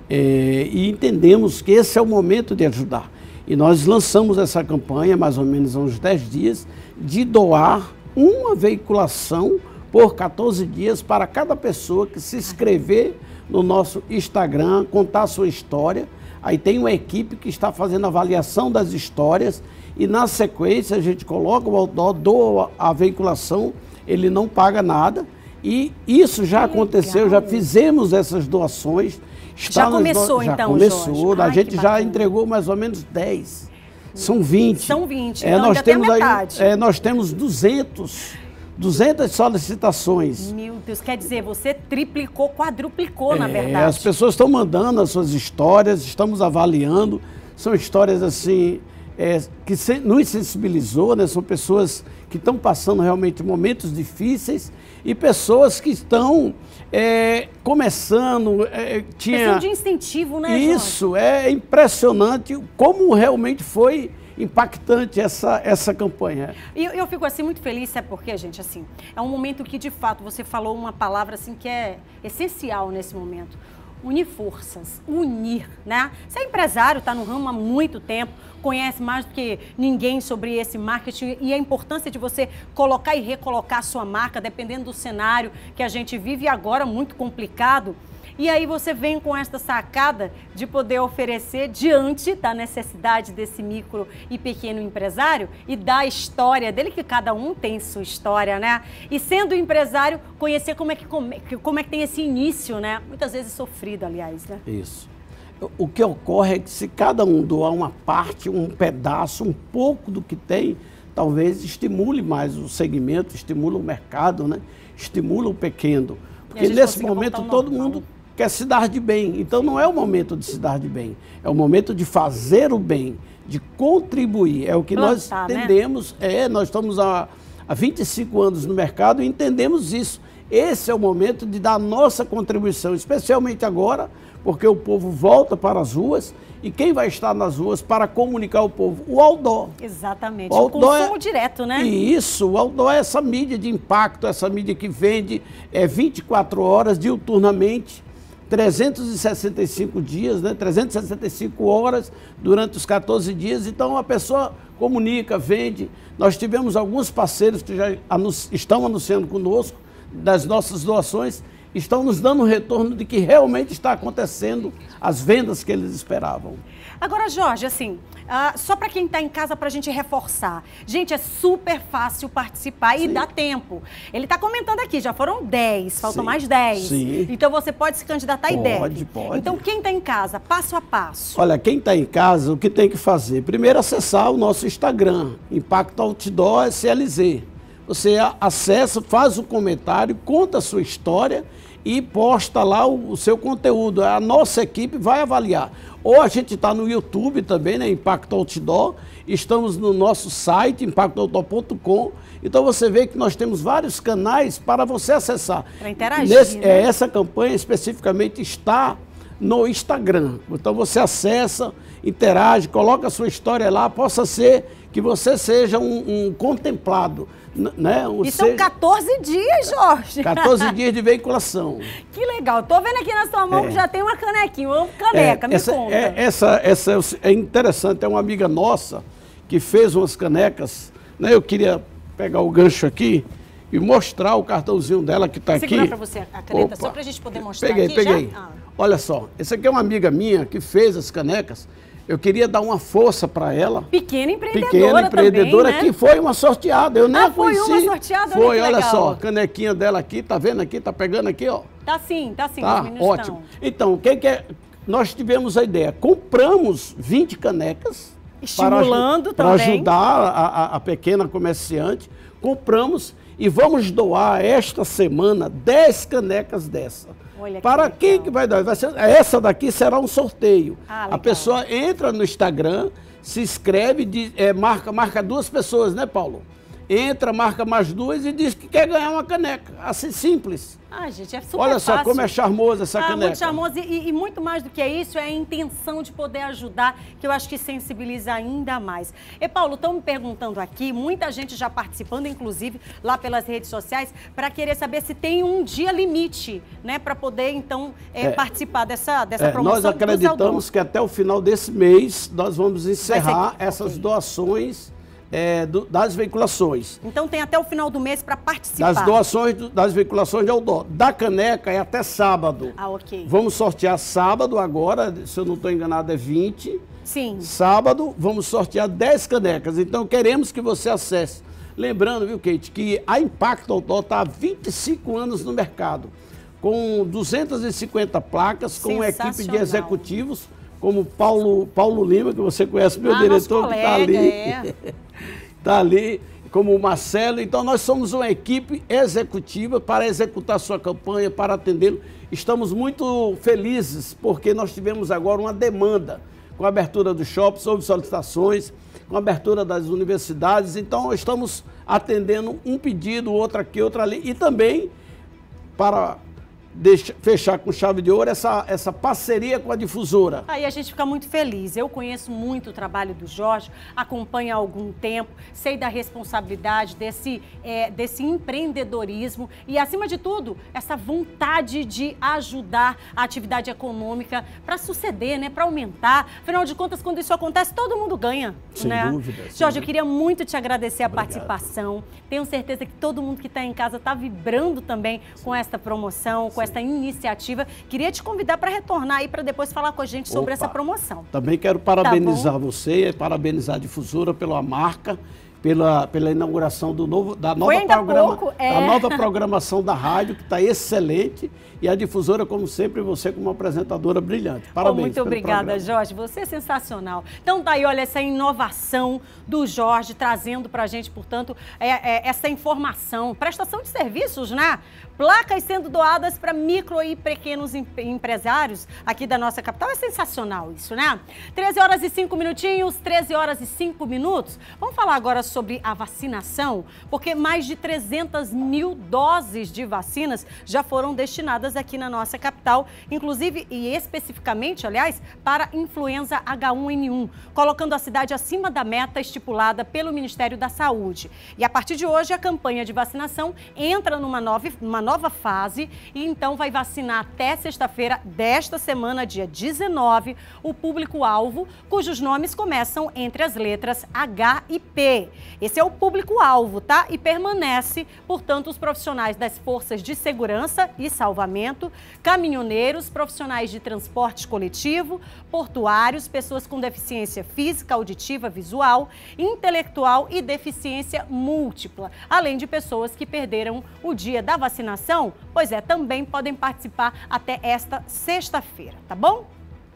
é, e entendemos que esse é o momento de ajudar. E nós lançamos essa campanha, mais ou menos há uns dez dias, de doar uma veiculação por quatorze dias para cada pessoa que se inscrever no nosso Instagram, contar a sua história. Aí tem uma equipe que está fazendo avaliação das histórias e na sequência a gente coloca o outdoor, doa a veiculação, ele não paga nada e isso já que aconteceu, legal. Já fizemos essas doações. Já começou já então, começou, Jorge? A Ai, gente já entregou mais ou menos dez. São vinte. São vinte, é, então nós ainda temos tem a aí, metade. é, nós temos duzentos, duzentas solicitações. Meu Deus, quer dizer, você triplicou, quadruplicou, é, na verdade. As pessoas estão mandando as suas histórias, estamos avaliando. São histórias assim, é, que se, nos sensibilizou, né? São pessoas que estão passando realmente momentos difíceis e pessoas que estão é, começando. É, tinha... Questão de incentivo, né, Isso, Jorge? é impressionante como realmente foi impactante essa, essa campanha. E eu, eu fico assim muito feliz, sabe por quê, gente? Assim, é um momento que, de fato, você falou uma palavra assim que é essencial nesse momento. Unir forças, unir, né? Você é empresário, está no ramo há muito tempo, conhece mais do que ninguém sobre esse marketing e a importância de você colocar e recolocar a sua marca, dependendo do cenário que a gente vive agora, muito complicado. E aí você vem com esta sacada de poder oferecer diante da necessidade desse micro e pequeno empresário e da história dele, que cada um tem sua história, né? E sendo empresário, conhecer como é que, como é que tem esse início, né? Muitas vezes sofrido, aliás, né? Isso. O que ocorre é que se cada um doar uma parte, um pedaço, um pouco do que tem, talvez estimule mais o segmento, estimule o mercado, né? Estimule o pequeno. Porque nesse momento todo mundo quer se dar de bem. Então não é o momento de se dar de bem, é o momento de fazer o bem, de contribuir. É o que nós entendemos, né? é, nós estamos há, há vinte e cinco anos no mercado e entendemos isso. Esse é o momento de dar a nossa contribuição, especialmente agora, porque o povo volta para as ruas e quem vai estar nas ruas para comunicar ao povo? O outdoor. Exatamente, o, outdoor o consumo é... direto, né? Isso, o outdoor é essa mídia de impacto, essa mídia que vende é, vinte e quatro horas, diuturnamente, trezentos e sessenta e cinco dias, né? trezentas e sessenta e cinco horas durante os quatorze dias. Então a pessoa comunica, vende. Nós tivemos alguns parceiros que já anun- estão anunciando conosco das nossas doações, estão nos dando um retorno de que realmente está acontecendo as vendas que eles esperavam. Agora, Jorge, assim, uh, só para quem está em casa, para a gente reforçar. Gente, é super fácil participar e dá tempo. Ele está comentando aqui, já foram dez, faltam Sim. mais dez. Sim. Então você pode se candidatar e deve. Pode, pode. Então quem está em casa, passo a passo. Olha, quem está em casa, o que tem que fazer? Primeiro, acessar o nosso Instagram, Impacto Outdoor S L Z. Você acessa, faz o comentário, conta a sua história e posta lá o, o seu conteúdo. A nossa equipe vai avaliar. Ou a gente está no YouTube também, né? Impacto Outdoor. Estamos no nosso site, impacto outdoor ponto com. Então você vê que nós temos vários canais para você acessar. Para interagir. Nesse, né? é, essa campanha especificamente está no Instagram. Então você acessa, interage, coloca a sua história lá, possa ser que você seja um, um contemplado. Né? E são seja, quatorze dias, Jorge. quatorze dias de veiculação. Que legal. Tô vendo aqui na sua mão é. que já tem uma canequinha, uma caneca, é, me essa, conta. É, essa, essa é interessante, é uma amiga nossa que fez umas canecas, né? Eu queria pegar o gancho aqui e mostrar o cartãozinho dela que está aqui. Segurar para você a caneta, Opa. só para a gente poder mostrar peguei, aqui Peguei, já? Ah. Olha só, essa aqui é uma amiga minha que fez as canecas. Eu queria dar uma força para ela. Pequena empreendedora Pequena empreendedora também, né? que foi uma sorteada. Eu nem ah, a conheci. Foi uma sorteada? Foi, olha, olha legal. só, a canequinha dela aqui, tá vendo aqui? Tá pegando aqui, ó. Tá sim, tá sim. Tá, ótimo. Então, quem quer... Nós tivemos a ideia, compramos vinte canecas. Estimulando para, também. Para ajudar a, a, a pequena comerciante. Compramos e vamos doar esta semana dez canecas dessa. Olha para que quem que vai dar? Vai ser, essa daqui será um sorteio. Ah, a pessoa entra no Instagram, se inscreve, diz, é, marca, marca duas pessoas, né, Paulo? Entra, marca mais duas e diz que quer ganhar uma caneca. Assim, simples. Ah, gente, é super Olha só fácil. como é charmosa essa ah, caneca. Muito charmosa e, e muito mais do que isso, é a intenção de poder ajudar, que eu acho que sensibiliza ainda mais. E Paulo, estão me perguntando aqui, muita gente já participando, inclusive lá pelas redes sociais, para querer saber se tem um dia limite, né, para poder então é, é, participar dessa, dessa é, promoção. Nós acreditamos que até o final desse mês nós vamos encerrar ser... essas okay. doações. É, do, das veiculações. Então tem até o final do mês para participar. Das doações do, das veiculações de outdoor. Da caneca é até sábado. Ah, ok. Vamos sortear sábado agora, se eu não estou enganado é vinte. Sim. Sábado vamos sortear dez canecas. Então queremos que você acesse. Lembrando, viu, Kate, que a Impacto Outdoor está há vinte e cinco anos no mercado. Com duzentas e cinquenta placas, com uma equipe de executivos, como Paulo, Paulo Lima, que você conhece, meu ah, diretor, que está ali. É. Está ali, como o Marcelo. Então, nós somos uma equipe executiva para executar sua campanha, para atendê-lo. Estamos muito felizes, porque nós tivemos agora uma demanda com a abertura dos shoppings, houve solicitações, com a abertura das universidades. Então, estamos atendendo um pedido, outro aqui, outro ali. E também, para... Deixa, fechar com chave de ouro essa, essa parceria com a difusora. Aí a gente fica muito feliz. Eu conheço muito o trabalho do Jorge, acompanho há algum tempo, sei da responsabilidade desse, é, desse empreendedorismo e, acima de tudo, essa vontade de ajudar a atividade econômica para suceder, né, para aumentar. Afinal de contas, quando isso acontece, todo mundo ganha. Sem né? dúvida. Jorge, sem eu queria muito te agradecer a Obrigado. participação. Tenho certeza que todo mundo que está em casa está vibrando também Sim. com esta promoção, com esta iniciativa. Queria te convidar para retornar aí para depois falar com a gente sobre Opa. essa promoção. Também quero parabenizar tá você, parabenizar a difusora pela marca, pela, pela inauguração do novo, da, nova ainda programa, pouco, é. da nova programação da rádio, que está excelente. E a difusora, como sempre, você como apresentadora brilhante. Parabéns. Oh, muito obrigada, programa. Jorge. Você é sensacional. Então, tá aí, olha, essa inovação do Jorge, trazendo para a gente, portanto, é, é, essa informação. Prestação de serviços, né? Placas sendo doadas para micro e pequenos empresários aqui da nossa capital. É sensacional isso, né? treze horas e cinco minutinhos, treze horas e cinco minutos. Vamos falar agora sobre a vacinação, porque mais de trezentas mil doses de vacinas já foram destinadas aqui na nossa capital, inclusive e especificamente, aliás, para influenza H um N um, colocando a cidade acima da meta estipulada pelo Ministério da Saúde. E a partir de hoje, a campanha de vacinação entra numa nova, uma nova fase e então vai vacinar até sexta-feira desta semana, dia dezenove, o público-alvo, cujos nomes começam entre as letras H e P. Esse é o público-alvo, tá? E permanece, portanto, os profissionais das forças de segurança e salvamento, caminhoneiros, profissionais de transporte coletivo, portuários, pessoas com deficiência física, auditiva, visual, intelectual e deficiência múltipla, além de pessoas que perderam o dia da vacinação, pois é, também podem participar até esta sexta-feira, tá bom?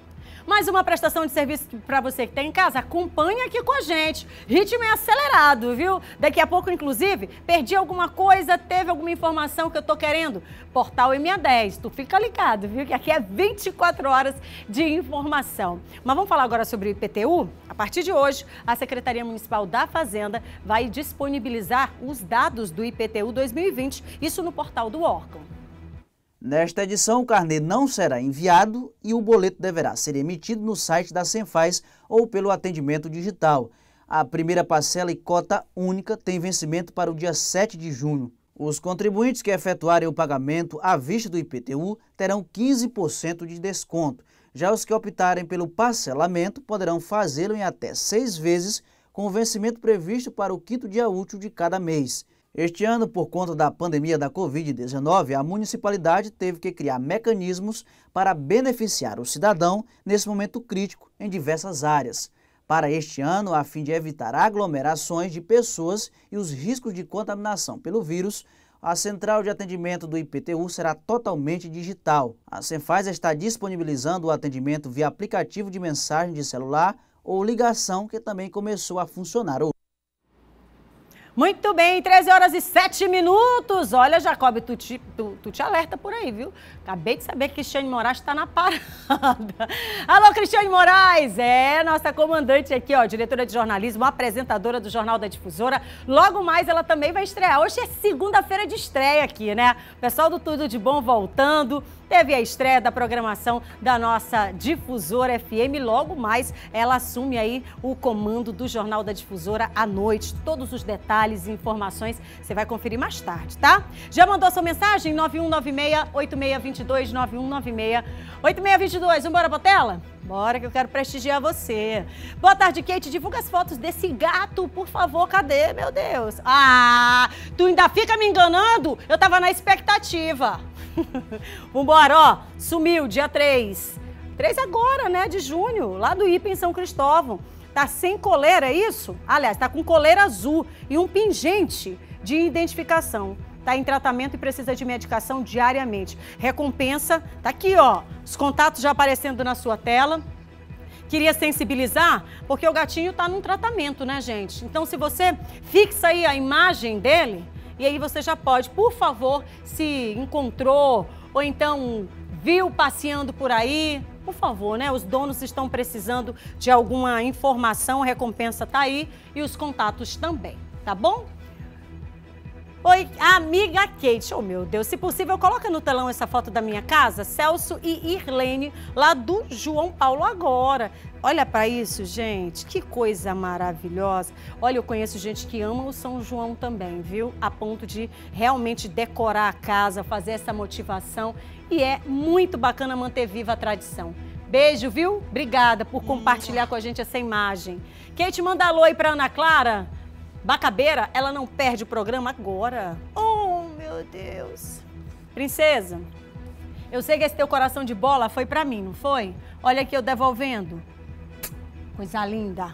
Mais uma prestação de serviço para você que está em casa, acompanha aqui com a gente. Ritmo é acelerado, viu? Daqui a pouco, inclusive, perdi alguma coisa, teve alguma informação que eu tô querendo? Portal M A dez, tu fica ligado, viu? Que aqui é vinte e quatro horas de informação. Mas vamos falar agora sobre o I P T U? A partir de hoje, a Secretaria Municipal da Fazenda vai disponibilizar os dados do I P T U dois mil e vinte, isso no portal do órgão. Nesta edição, o carnê não será enviado e o boleto deverá ser emitido no site da Cenfaz ou pelo atendimento digital. A primeira parcela e cota única tem vencimento para o dia sete de junho. Os contribuintes que efetuarem o pagamento à vista do I P T U terão quinze por cento de desconto. Já os que optarem pelo parcelamento poderão fazê-lo em até seis vezes, com o vencimento previsto para o quinto dia útil de cada mês. Este ano, por conta da pandemia da covid dezenove, a municipalidade teve que criar mecanismos para beneficiar o cidadão nesse momento crítico em diversas áreas. Para este ano, a fim de evitar aglomerações de pessoas e os riscos de contaminação pelo vírus, a central de atendimento do I P T U será totalmente digital. A Cenfaz está disponibilizando o atendimento via aplicativo de mensagem de celular ou ligação, que também começou a funcionar hoje. Muito bem, treze horas e sete minutos. Olha, Jacob, tu te, tu, tu te alerta por aí, viu? Acabei de saber que Cristiane Moraes está na parada. Alô, Cristiane Moraes! É, nossa comandante aqui, ó, diretora de jornalismo, apresentadora do Jornal da Difusora. Logo mais ela também vai estrear. Hoje é segunda-feira de estreia aqui, né? O pessoal do Tudo de Bom voltando. Teve a estreia da programação da nossa Difusora F M. Logo mais ela assume aí o comando do Jornal da Difusora à noite. Todos os detalhes e informações você vai conferir mais tarde, tá? Já mandou sua mensagem? nove um nove seis, oito seis dois dois, nove um nove seis, oito seis dois dois. Vamos embora pra tela? Bora que eu quero prestigiar você. Boa tarde, Kate. Divulga as fotos desse gato, por favor. Cadê, meu Deus? Ah, tu ainda fica me enganando? Eu tava na expectativa. Vambora, ó. Sumiu dia três. três agora, né, de junho, lá do I P em São Cristóvão. Tá sem coleira, é isso? Aliás, tá com coleira azul e um pingente de identificação. Tá em tratamento e precisa de medicação diariamente. Recompensa, tá aqui, ó. Os contatos já aparecendo na sua tela. Queria sensibilizar, porque o gatinho tá num tratamento, né, gente? Então, se você fixa aí a imagem dele, e aí você já pode, por favor, se encontrou ou então viu passeando por aí, por favor, né? Os donos estão precisando de alguma informação, a recompensa tá aí e os contatos também, tá bom? Oi, amiga Kate. Oh, meu Deus, se possível, coloca no telão essa foto da minha casa, Celso e Irlene, lá do João Paulo agora. Olha para isso, gente, que coisa maravilhosa. Olha, eu conheço gente que ama o São João também, viu? A ponto de realmente decorar a casa, fazer essa motivação. E é muito bacana manter viva a tradição. Beijo, viu? Obrigada por compartilhar com a gente essa imagem. Kate, manda alô aí pra Ana Clara. Bacabeira, ela não perde o programa agora. Oh, meu Deus. Princesa, eu sei que esse teu coração de bola foi pra mim, não foi? Olha aqui eu devolvendo. Coisa linda.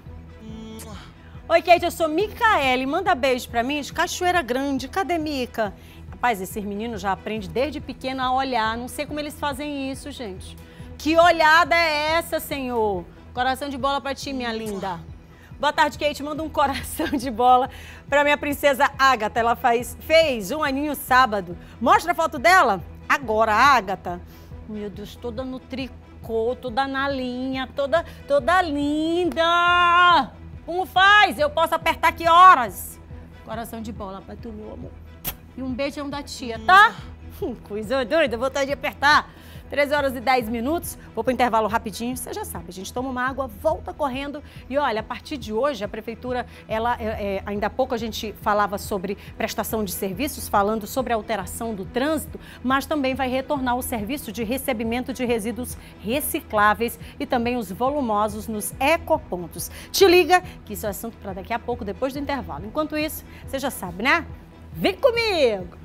Oi, Kate, eu sou Micaele. Manda beijo pra mim de Cachoeira Grande. Cadê Mica? Rapaz, esses meninos já aprendem desde pequeno a olhar. Não sei como eles fazem isso, gente. Que olhada é essa, senhor? Coração de bola pra ti, minha linda. Boa tarde, Kate. Manda um coração de bola pra minha princesa Ágata. Ela faz, fez um aninho sábado. Mostra a foto dela. Agora, Ágata. Meu Deus, toda no tricô, toda na linha, toda, toda linda. Como faz? Eu posso apertar que horas? Coração de bola pra tu, meu amor. E um beijão da tia, tá? Hum, coisa doida, vontade de apertar. treze horas e dez minutos, vou para o intervalo rapidinho, você já sabe, a gente toma uma água, volta correndo e olha, a partir de hoje a prefeitura, ela, é, é, ainda há pouco a gente falava sobre prestação de serviços, falando sobre a alteração do trânsito, mas também vai retornar o serviço de recebimento de resíduos recicláveis e também os volumosos nos ecopontos. Te liga que isso é assunto para daqui a pouco, depois do intervalo. Enquanto isso, você já sabe, né? Vem comigo!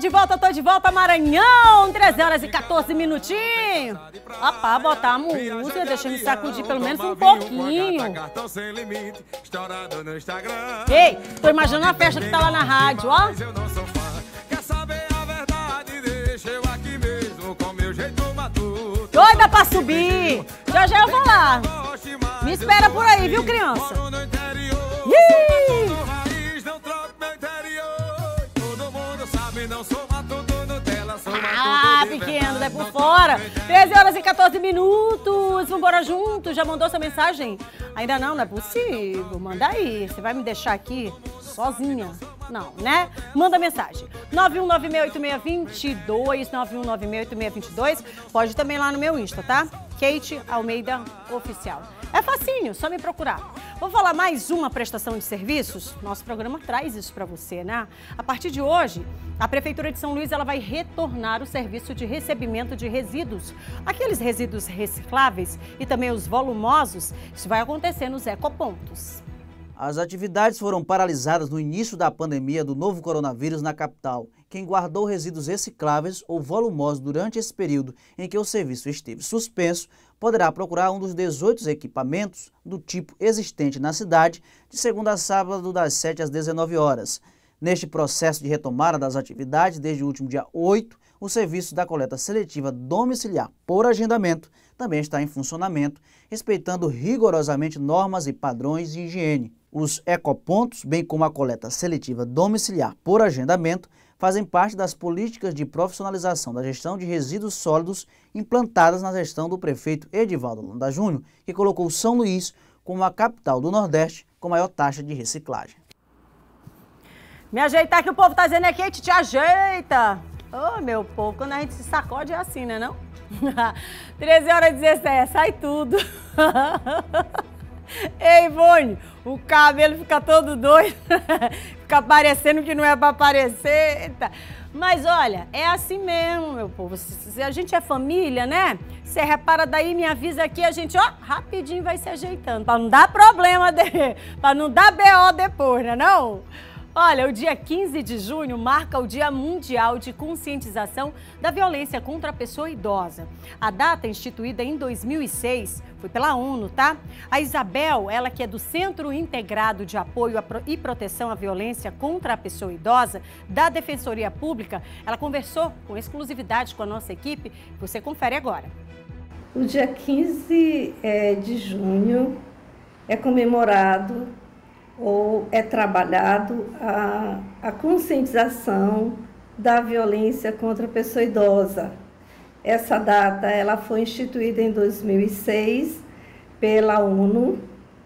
de volta, tô de volta, Maranhão, treze horas e quatorze minutinhos. Opa, botar a música, deixa eu me sacudir pelo menos um pouquinho. Ei, tô imaginando a festa que tá lá na rádio, ó. Doida pra subir. Já já eu vou lá. Me espera por aí, viu, criança? Ih! Ah, pequeno, vai por fora. treze horas e quatorze minutos. Vambora junto. Já mandou sua mensagem? Ainda não, não é possível. Manda aí. Você vai me deixar aqui sozinha? Não, né? Manda mensagem. nove um nove seis oito seis dois dois, nove um nove seis oito seis dois dois. Pode também lá no meu Insta, tá? Kate Almeida Oficial. É facinho, só me procurar. Vou falar mais uma prestação de serviços. Nosso programa traz isso para você, né? A partir de hoje, a Prefeitura de São Luís ela vai retornar o serviço de recebimento de resíduos. Aqueles resíduos recicláveis e também os volumosos. Isso vai acontecer nos ecopontos. As atividades foram paralisadas no início da pandemia do novo coronavírus na capital. Quem guardou resíduos recicláveis ou volumosos durante esse período em que o serviço esteve suspenso, poderá procurar um dos dezoito equipamentos do tipo existente na cidade, de segunda a sábado, das sete às dezenove horas. Neste processo de retomada das atividades, desde o último dia oito, o serviço da coleta seletiva domiciliar por agendamento também está em funcionamento, respeitando rigorosamente normas e padrões de higiene. Os ecopontos, bem como a coleta seletiva domiciliar por agendamento, fazem parte das políticas de profissionalização da gestão de resíduos sólidos implantadas na gestão do prefeito Edivaldo Holanda Júnior, que colocou São Luís como a capital do Nordeste com maior taxa de reciclagem. Me ajeitar que o povo tá dizendo aqui, Kate, te ajeita. Ô, oh, meu povo, quando a gente se sacode é assim, né não? treze horas e dezessete, sai tudo. Ei, Ivone, o cabelo fica todo doido, fica parecendo que não é pra aparecer. Eita. Mas olha, é assim mesmo, meu povo. Se a gente é família, né? Você repara daí, me avisa aqui, a gente, ó, rapidinho vai se ajeitando, pra não dar problema, de... pra não dar B O depois, né não? Olha, o dia quinze de junho marca o Dia Mundial de Conscientização da Violência contra a Pessoa Idosa. A data, instituída em dois mil e seis, foi pela ONU, tá? A Isabel, ela que é do Centro Integrado de Apoio e Proteção à Violência contra a Pessoa Idosa, da Defensoria Pública, ela conversou com exclusividade com a nossa equipe. Você confere agora. O dia quinze de junho é comemorado ou é trabalhado a, a conscientização da violência contra a pessoa idosa. Essa data ela foi instituída em dois mil e seis pela ONU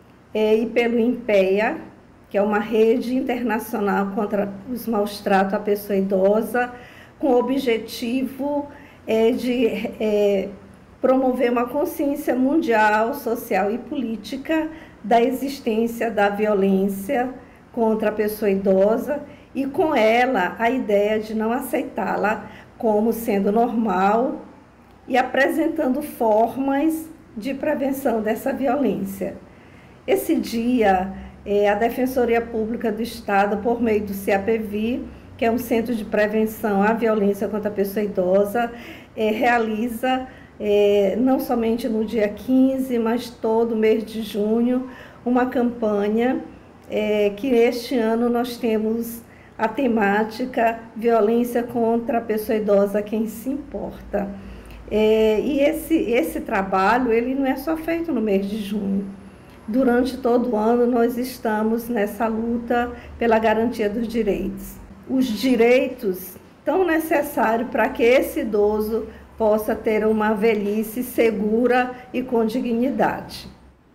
e pelo INPEA, que é uma rede internacional contra os maus tratos à pessoa idosa, com o objetivo é, de é, promover uma consciência mundial, social e política da existência da violência contra a pessoa idosa e, com ela, a ideia de não aceitá-la como sendo normal e apresentando formas de prevenção dessa violência. Esse dia, é, a Defensoria Pública do Estado, por meio do C A P V I, que é um Centro de Prevenção à Violência contra a Pessoa Idosa, é, realiza É, não somente no dia quinze, mas todo mês de junho, uma campanha é, que este ano nós temos a temática Violência contra a Pessoa Idosa, quem se importa. É, e esse, esse trabalho ele não é só feito no mês de junho. Durante todo o ano nós estamos nessa luta pela garantia dos direitos. Os direitos tão necessários para que esse idoso possa ter uma velhice segura e com dignidade.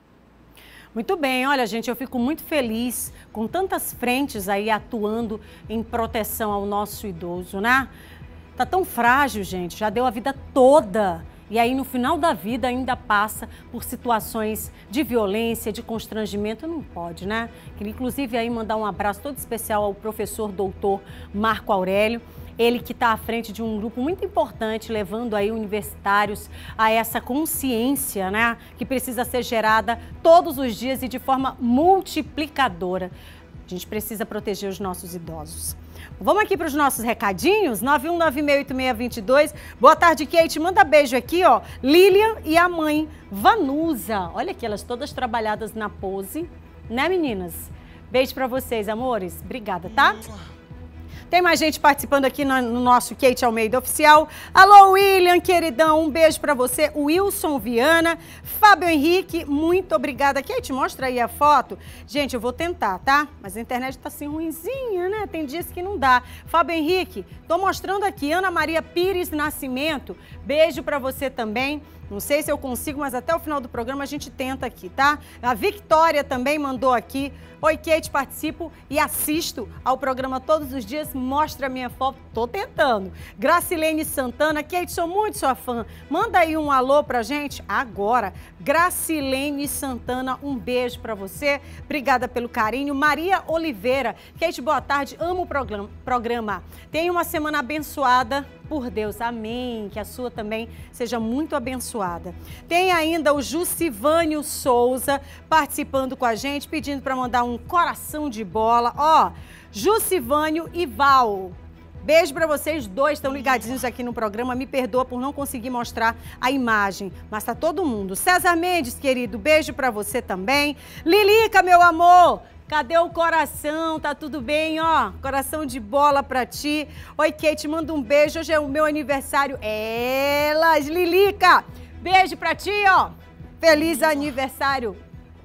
Muito bem, olha gente, eu fico muito feliz com tantas frentes aí atuando em proteção ao nosso idoso, né? Tá tão frágil, gente, já deu a vida toda e aí no final da vida ainda passa por situações de violência, de constrangimento, não pode, né? Queria inclusive aí mandar um abraço todo especial ao professor doutor Marco Aurélio. Ele que está à frente de um grupo muito importante, levando aí universitários a essa consciência, né, que precisa ser gerada todos os dias e de forma multiplicadora. A gente precisa proteger os nossos idosos. Vamos aqui para os nossos recadinhos, nove um nove seis oito seis dois dois. Boa tarde, Kate. Manda beijo aqui, ó. Lilian e a mãe, Vanusa. Olha aqui, elas todas trabalhadas na pose, né, meninas? Beijo para vocês, amores. Obrigada, tá? Tem mais gente participando aqui no, no nosso Kate Almeida Oficial. Alô, William, queridão, um beijo pra você. Wilson Viana, Fábio Henrique, muito obrigada. Kate, mostra aí a foto. Gente, eu vou tentar, tá? Mas a internet tá assim ruinzinha, né? Tem dias que não dá. Fábio Henrique, tô mostrando aqui. Ana Maria Pires Nascimento, beijo pra você também. Não sei se eu consigo, mas até o final do programa a gente tenta aqui, tá? A Victória também mandou aqui. Oi, Kate, participo e assisto ao programa todos os dias. Mostra a minha foto. Tô tentando. Gracilene Santana. Kate, sou muito sua fã. Manda aí um alô pra gente agora. Gracilene Santana, um beijo pra você. Obrigada pelo carinho. Maria Oliveira. Kate, boa tarde. Amo o programa. programa. Tenha uma semana abençoada por Deus. Amém. Que a sua também seja muito abençoada. Tem ainda o Jucivânio Souza participando com a gente, pedindo para mandar um coração de bola. Ó, Jucivânio e Val. Beijo para vocês dois, estão ligadinhos aqui no programa. Me perdoa por não conseguir mostrar a imagem, mas tá todo mundo. César Mendes, querido, beijo para você também. Lilica, meu amor, cadê o coração? Tá tudo bem, ó? Coração de bola pra ti. Oi, Kate, manda um beijo. Hoje é o meu aniversário. Elas, Lilica, beijo pra ti, ó. Feliz aniversário.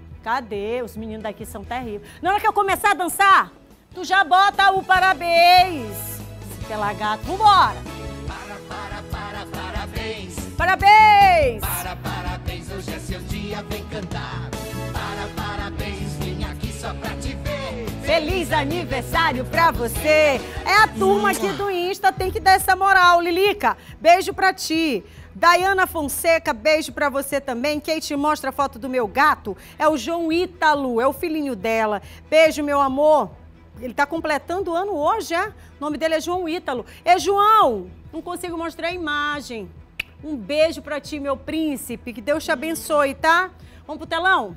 Cadê? Os meninos daqui são terríveis. Na hora que eu começar a dançar, tu já bota o parabéns. Se pela gato, vambora. Para, para, para, parabéns. Parabéns. Para, parabéns, hoje é seu dia, vem cantar. Para, parabéns, vim aqui só pra te ver. Feliz aniversário pra você. É a turma aqui do Insta, tem que dar essa moral, Lilica. Beijo pra ti. Daiana Fonseca, beijo pra você também. Kate, mostra a foto do meu gato. É o João Ítalo, é o filhinho dela. Beijo, meu amor. Ele tá completando o ano hoje, é? O nome dele é João Ítalo. É, João, não consigo mostrar a imagem. Um beijo pra ti, meu príncipe. Que Deus te abençoe, tá? Vamos pro telão?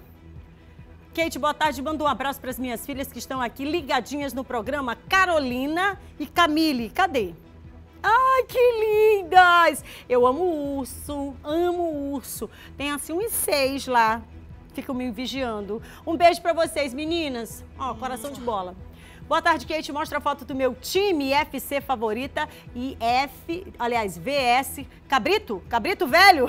Kate, boa tarde. Manda um abraço pras minhas filhas que estão aqui ligadinhas no programa. Carolina e Camille. Cadê? Ai, que lindas! Eu amo urso, amo urso. Tem assim uns seis lá, ficam me vigiando. Um beijo pra vocês, meninas. Ó, coração de bola. Boa tarde, Kate. Mostra a foto do meu time F C favorita e F, aliás, V S. Cabrito? Cabrito Velho?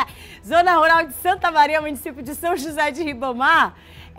Zona Rural de Santa Maria, município de São José de Ribamar.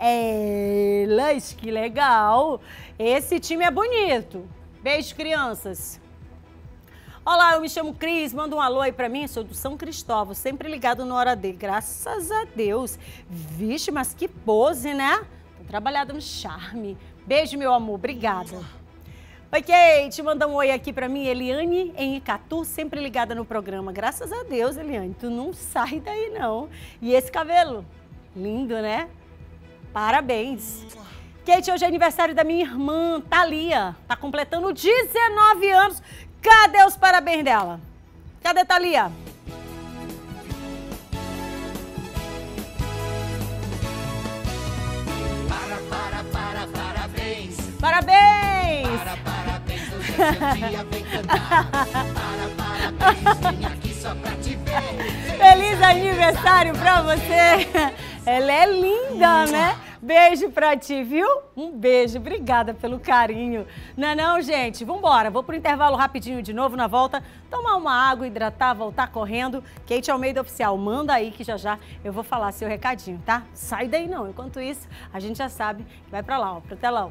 Elas, que legal. Esse time é bonito. Beijo, crianças. Olá, eu me chamo Cris, manda um alô aí pra mim, sou do São Cristóvão, sempre ligado no Hora D, graças a Deus. Vixe, mas que pose, né? Tô trabalhada no charme. Beijo, meu amor, obrigada. Oi, Kate, manda um oi aqui pra mim, Eliane em Icatu, sempre ligada no programa. Graças a Deus, Eliane, tu não sai daí não. E esse cabelo, lindo, né? Parabéns. Kate, hoje é aniversário da minha irmã, Thalia, tá completando dezenove anos. Cadê os parabéns dela? Cadê Thalia? Para, para, para, parabéns. Parabéns! Para, parabéns, hoje é seu dia, vem cantar. Para, parabéns, vim aqui só pra te ver. Feliz aniversário pra você! Ela é linda, né? Beijo pra ti, viu? Um beijo, obrigada pelo carinho. Não é não, gente? Vambora, vou pro intervalo rapidinho de novo, na volta, tomar uma água, hidratar, voltar correndo. Kate Almeida Oficial, manda aí que já já eu vou falar seu recadinho, tá? Sai daí não, enquanto isso, a gente já sabe que vai pra lá, ó, pro telão.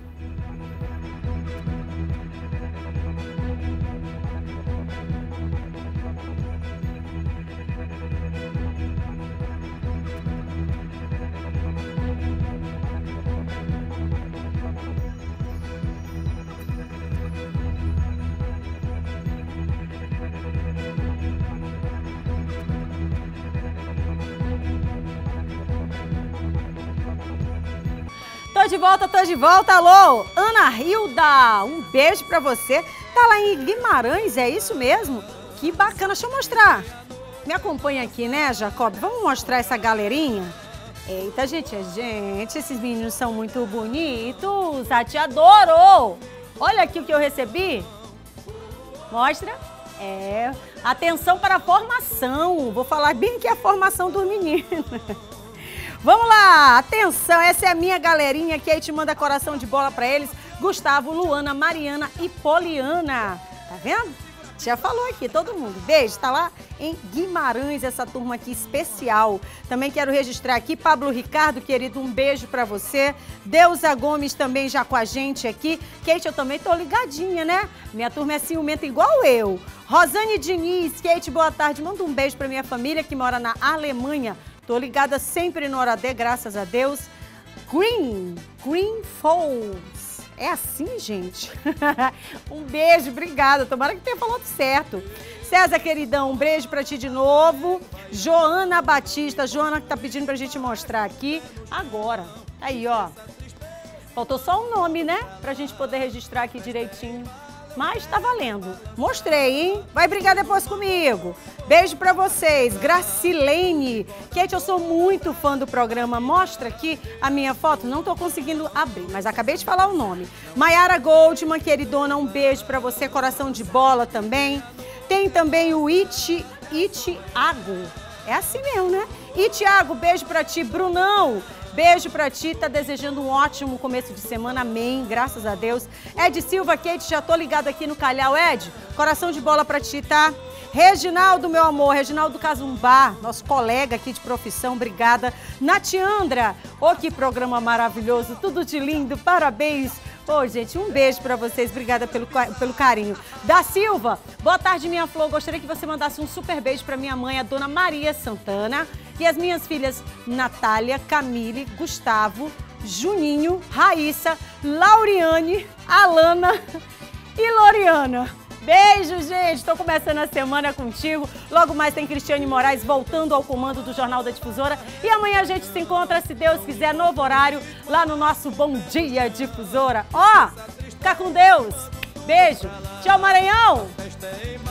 Tô de volta, tô de volta. Alô, Ana Hilda, um beijo pra você. Tá lá em Guimarães, é isso mesmo? Que bacana, deixa eu mostrar. Me acompanha aqui, né, Jacob? Vamos mostrar essa galerinha? Eita, gente, gente, esses meninos são muito bonitos. A tia adorou. Olha aqui o que eu recebi. Mostra. É, atenção para a formação. Vou falar bem que é a formação dos meninos. Vamos lá, atenção, essa é a minha galerinha que aí te manda coração de bola para eles. Gustavo, Luana, Mariana e Poliana. Tá vendo? Já falou aqui, todo mundo. Beijo, tá lá em Guimarães, essa turma aqui especial. Também quero registrar aqui, Pablo Ricardo, querido, um beijo pra você. Deusa Gomes também já com a gente aqui. Kate, eu também tô ligadinha, né? Minha turma é ciumenta igual eu. Rosane Diniz, Kate, boa tarde. Manda um beijo pra minha família que mora na Alemanha. Tô ligada sempre no Hora D, graças a Deus. Green, Green Falls. É assim, gente? Um beijo, obrigada. Tomara que tenha falado certo. César, queridão, um beijo pra ti de novo. Joana Batista, Joana que tá pedindo pra gente mostrar aqui agora. Aí, ó. Faltou só um nome, né? Pra gente poder registrar aqui direitinho. Mas tá valendo. Mostrei, hein? Vai brigar depois comigo. Beijo pra vocês. Gracilene. Kate, eu sou muito fã do programa. Mostra aqui a minha foto. Não tô conseguindo abrir, mas acabei de falar o nome. Maiara Goldman, queridona, um beijo pra você. Coração de bola também. Tem também o Iti, Itiago. É assim mesmo, né? Itiago, beijo pra ti. Brunão. Beijo pra ti, tá desejando um ótimo começo de semana, amém, graças a Deus. Ed Silva, Kate, já tô ligado aqui no Calhau, Ed, coração de bola pra ti, tá? Reginaldo, meu amor, Reginaldo Cazumbá, nosso colega aqui de profissão, obrigada. Natiandra, ô, que programa maravilhoso, tudo de lindo, parabéns. Ô, gente, um beijo pra vocês, obrigada pelo, pelo carinho. Da Silva, boa tarde, minha flor, gostaria que você mandasse um super beijo pra minha mãe, a dona Maria Santana, e as minhas filhas Natália, Camille, Gustavo, Juninho, Raíssa, Lauriane, Alana e Loriana. Beijo, gente! Estou começando a semana contigo. Logo mais tem Cristiane Moraes voltando ao comando do Jornal da Difusora. E amanhã a gente se encontra, se Deus quiser, novo horário, lá no nosso Bom Dia Difusora. Ó, fica com Deus! Beijo! Tchau, Maranhão!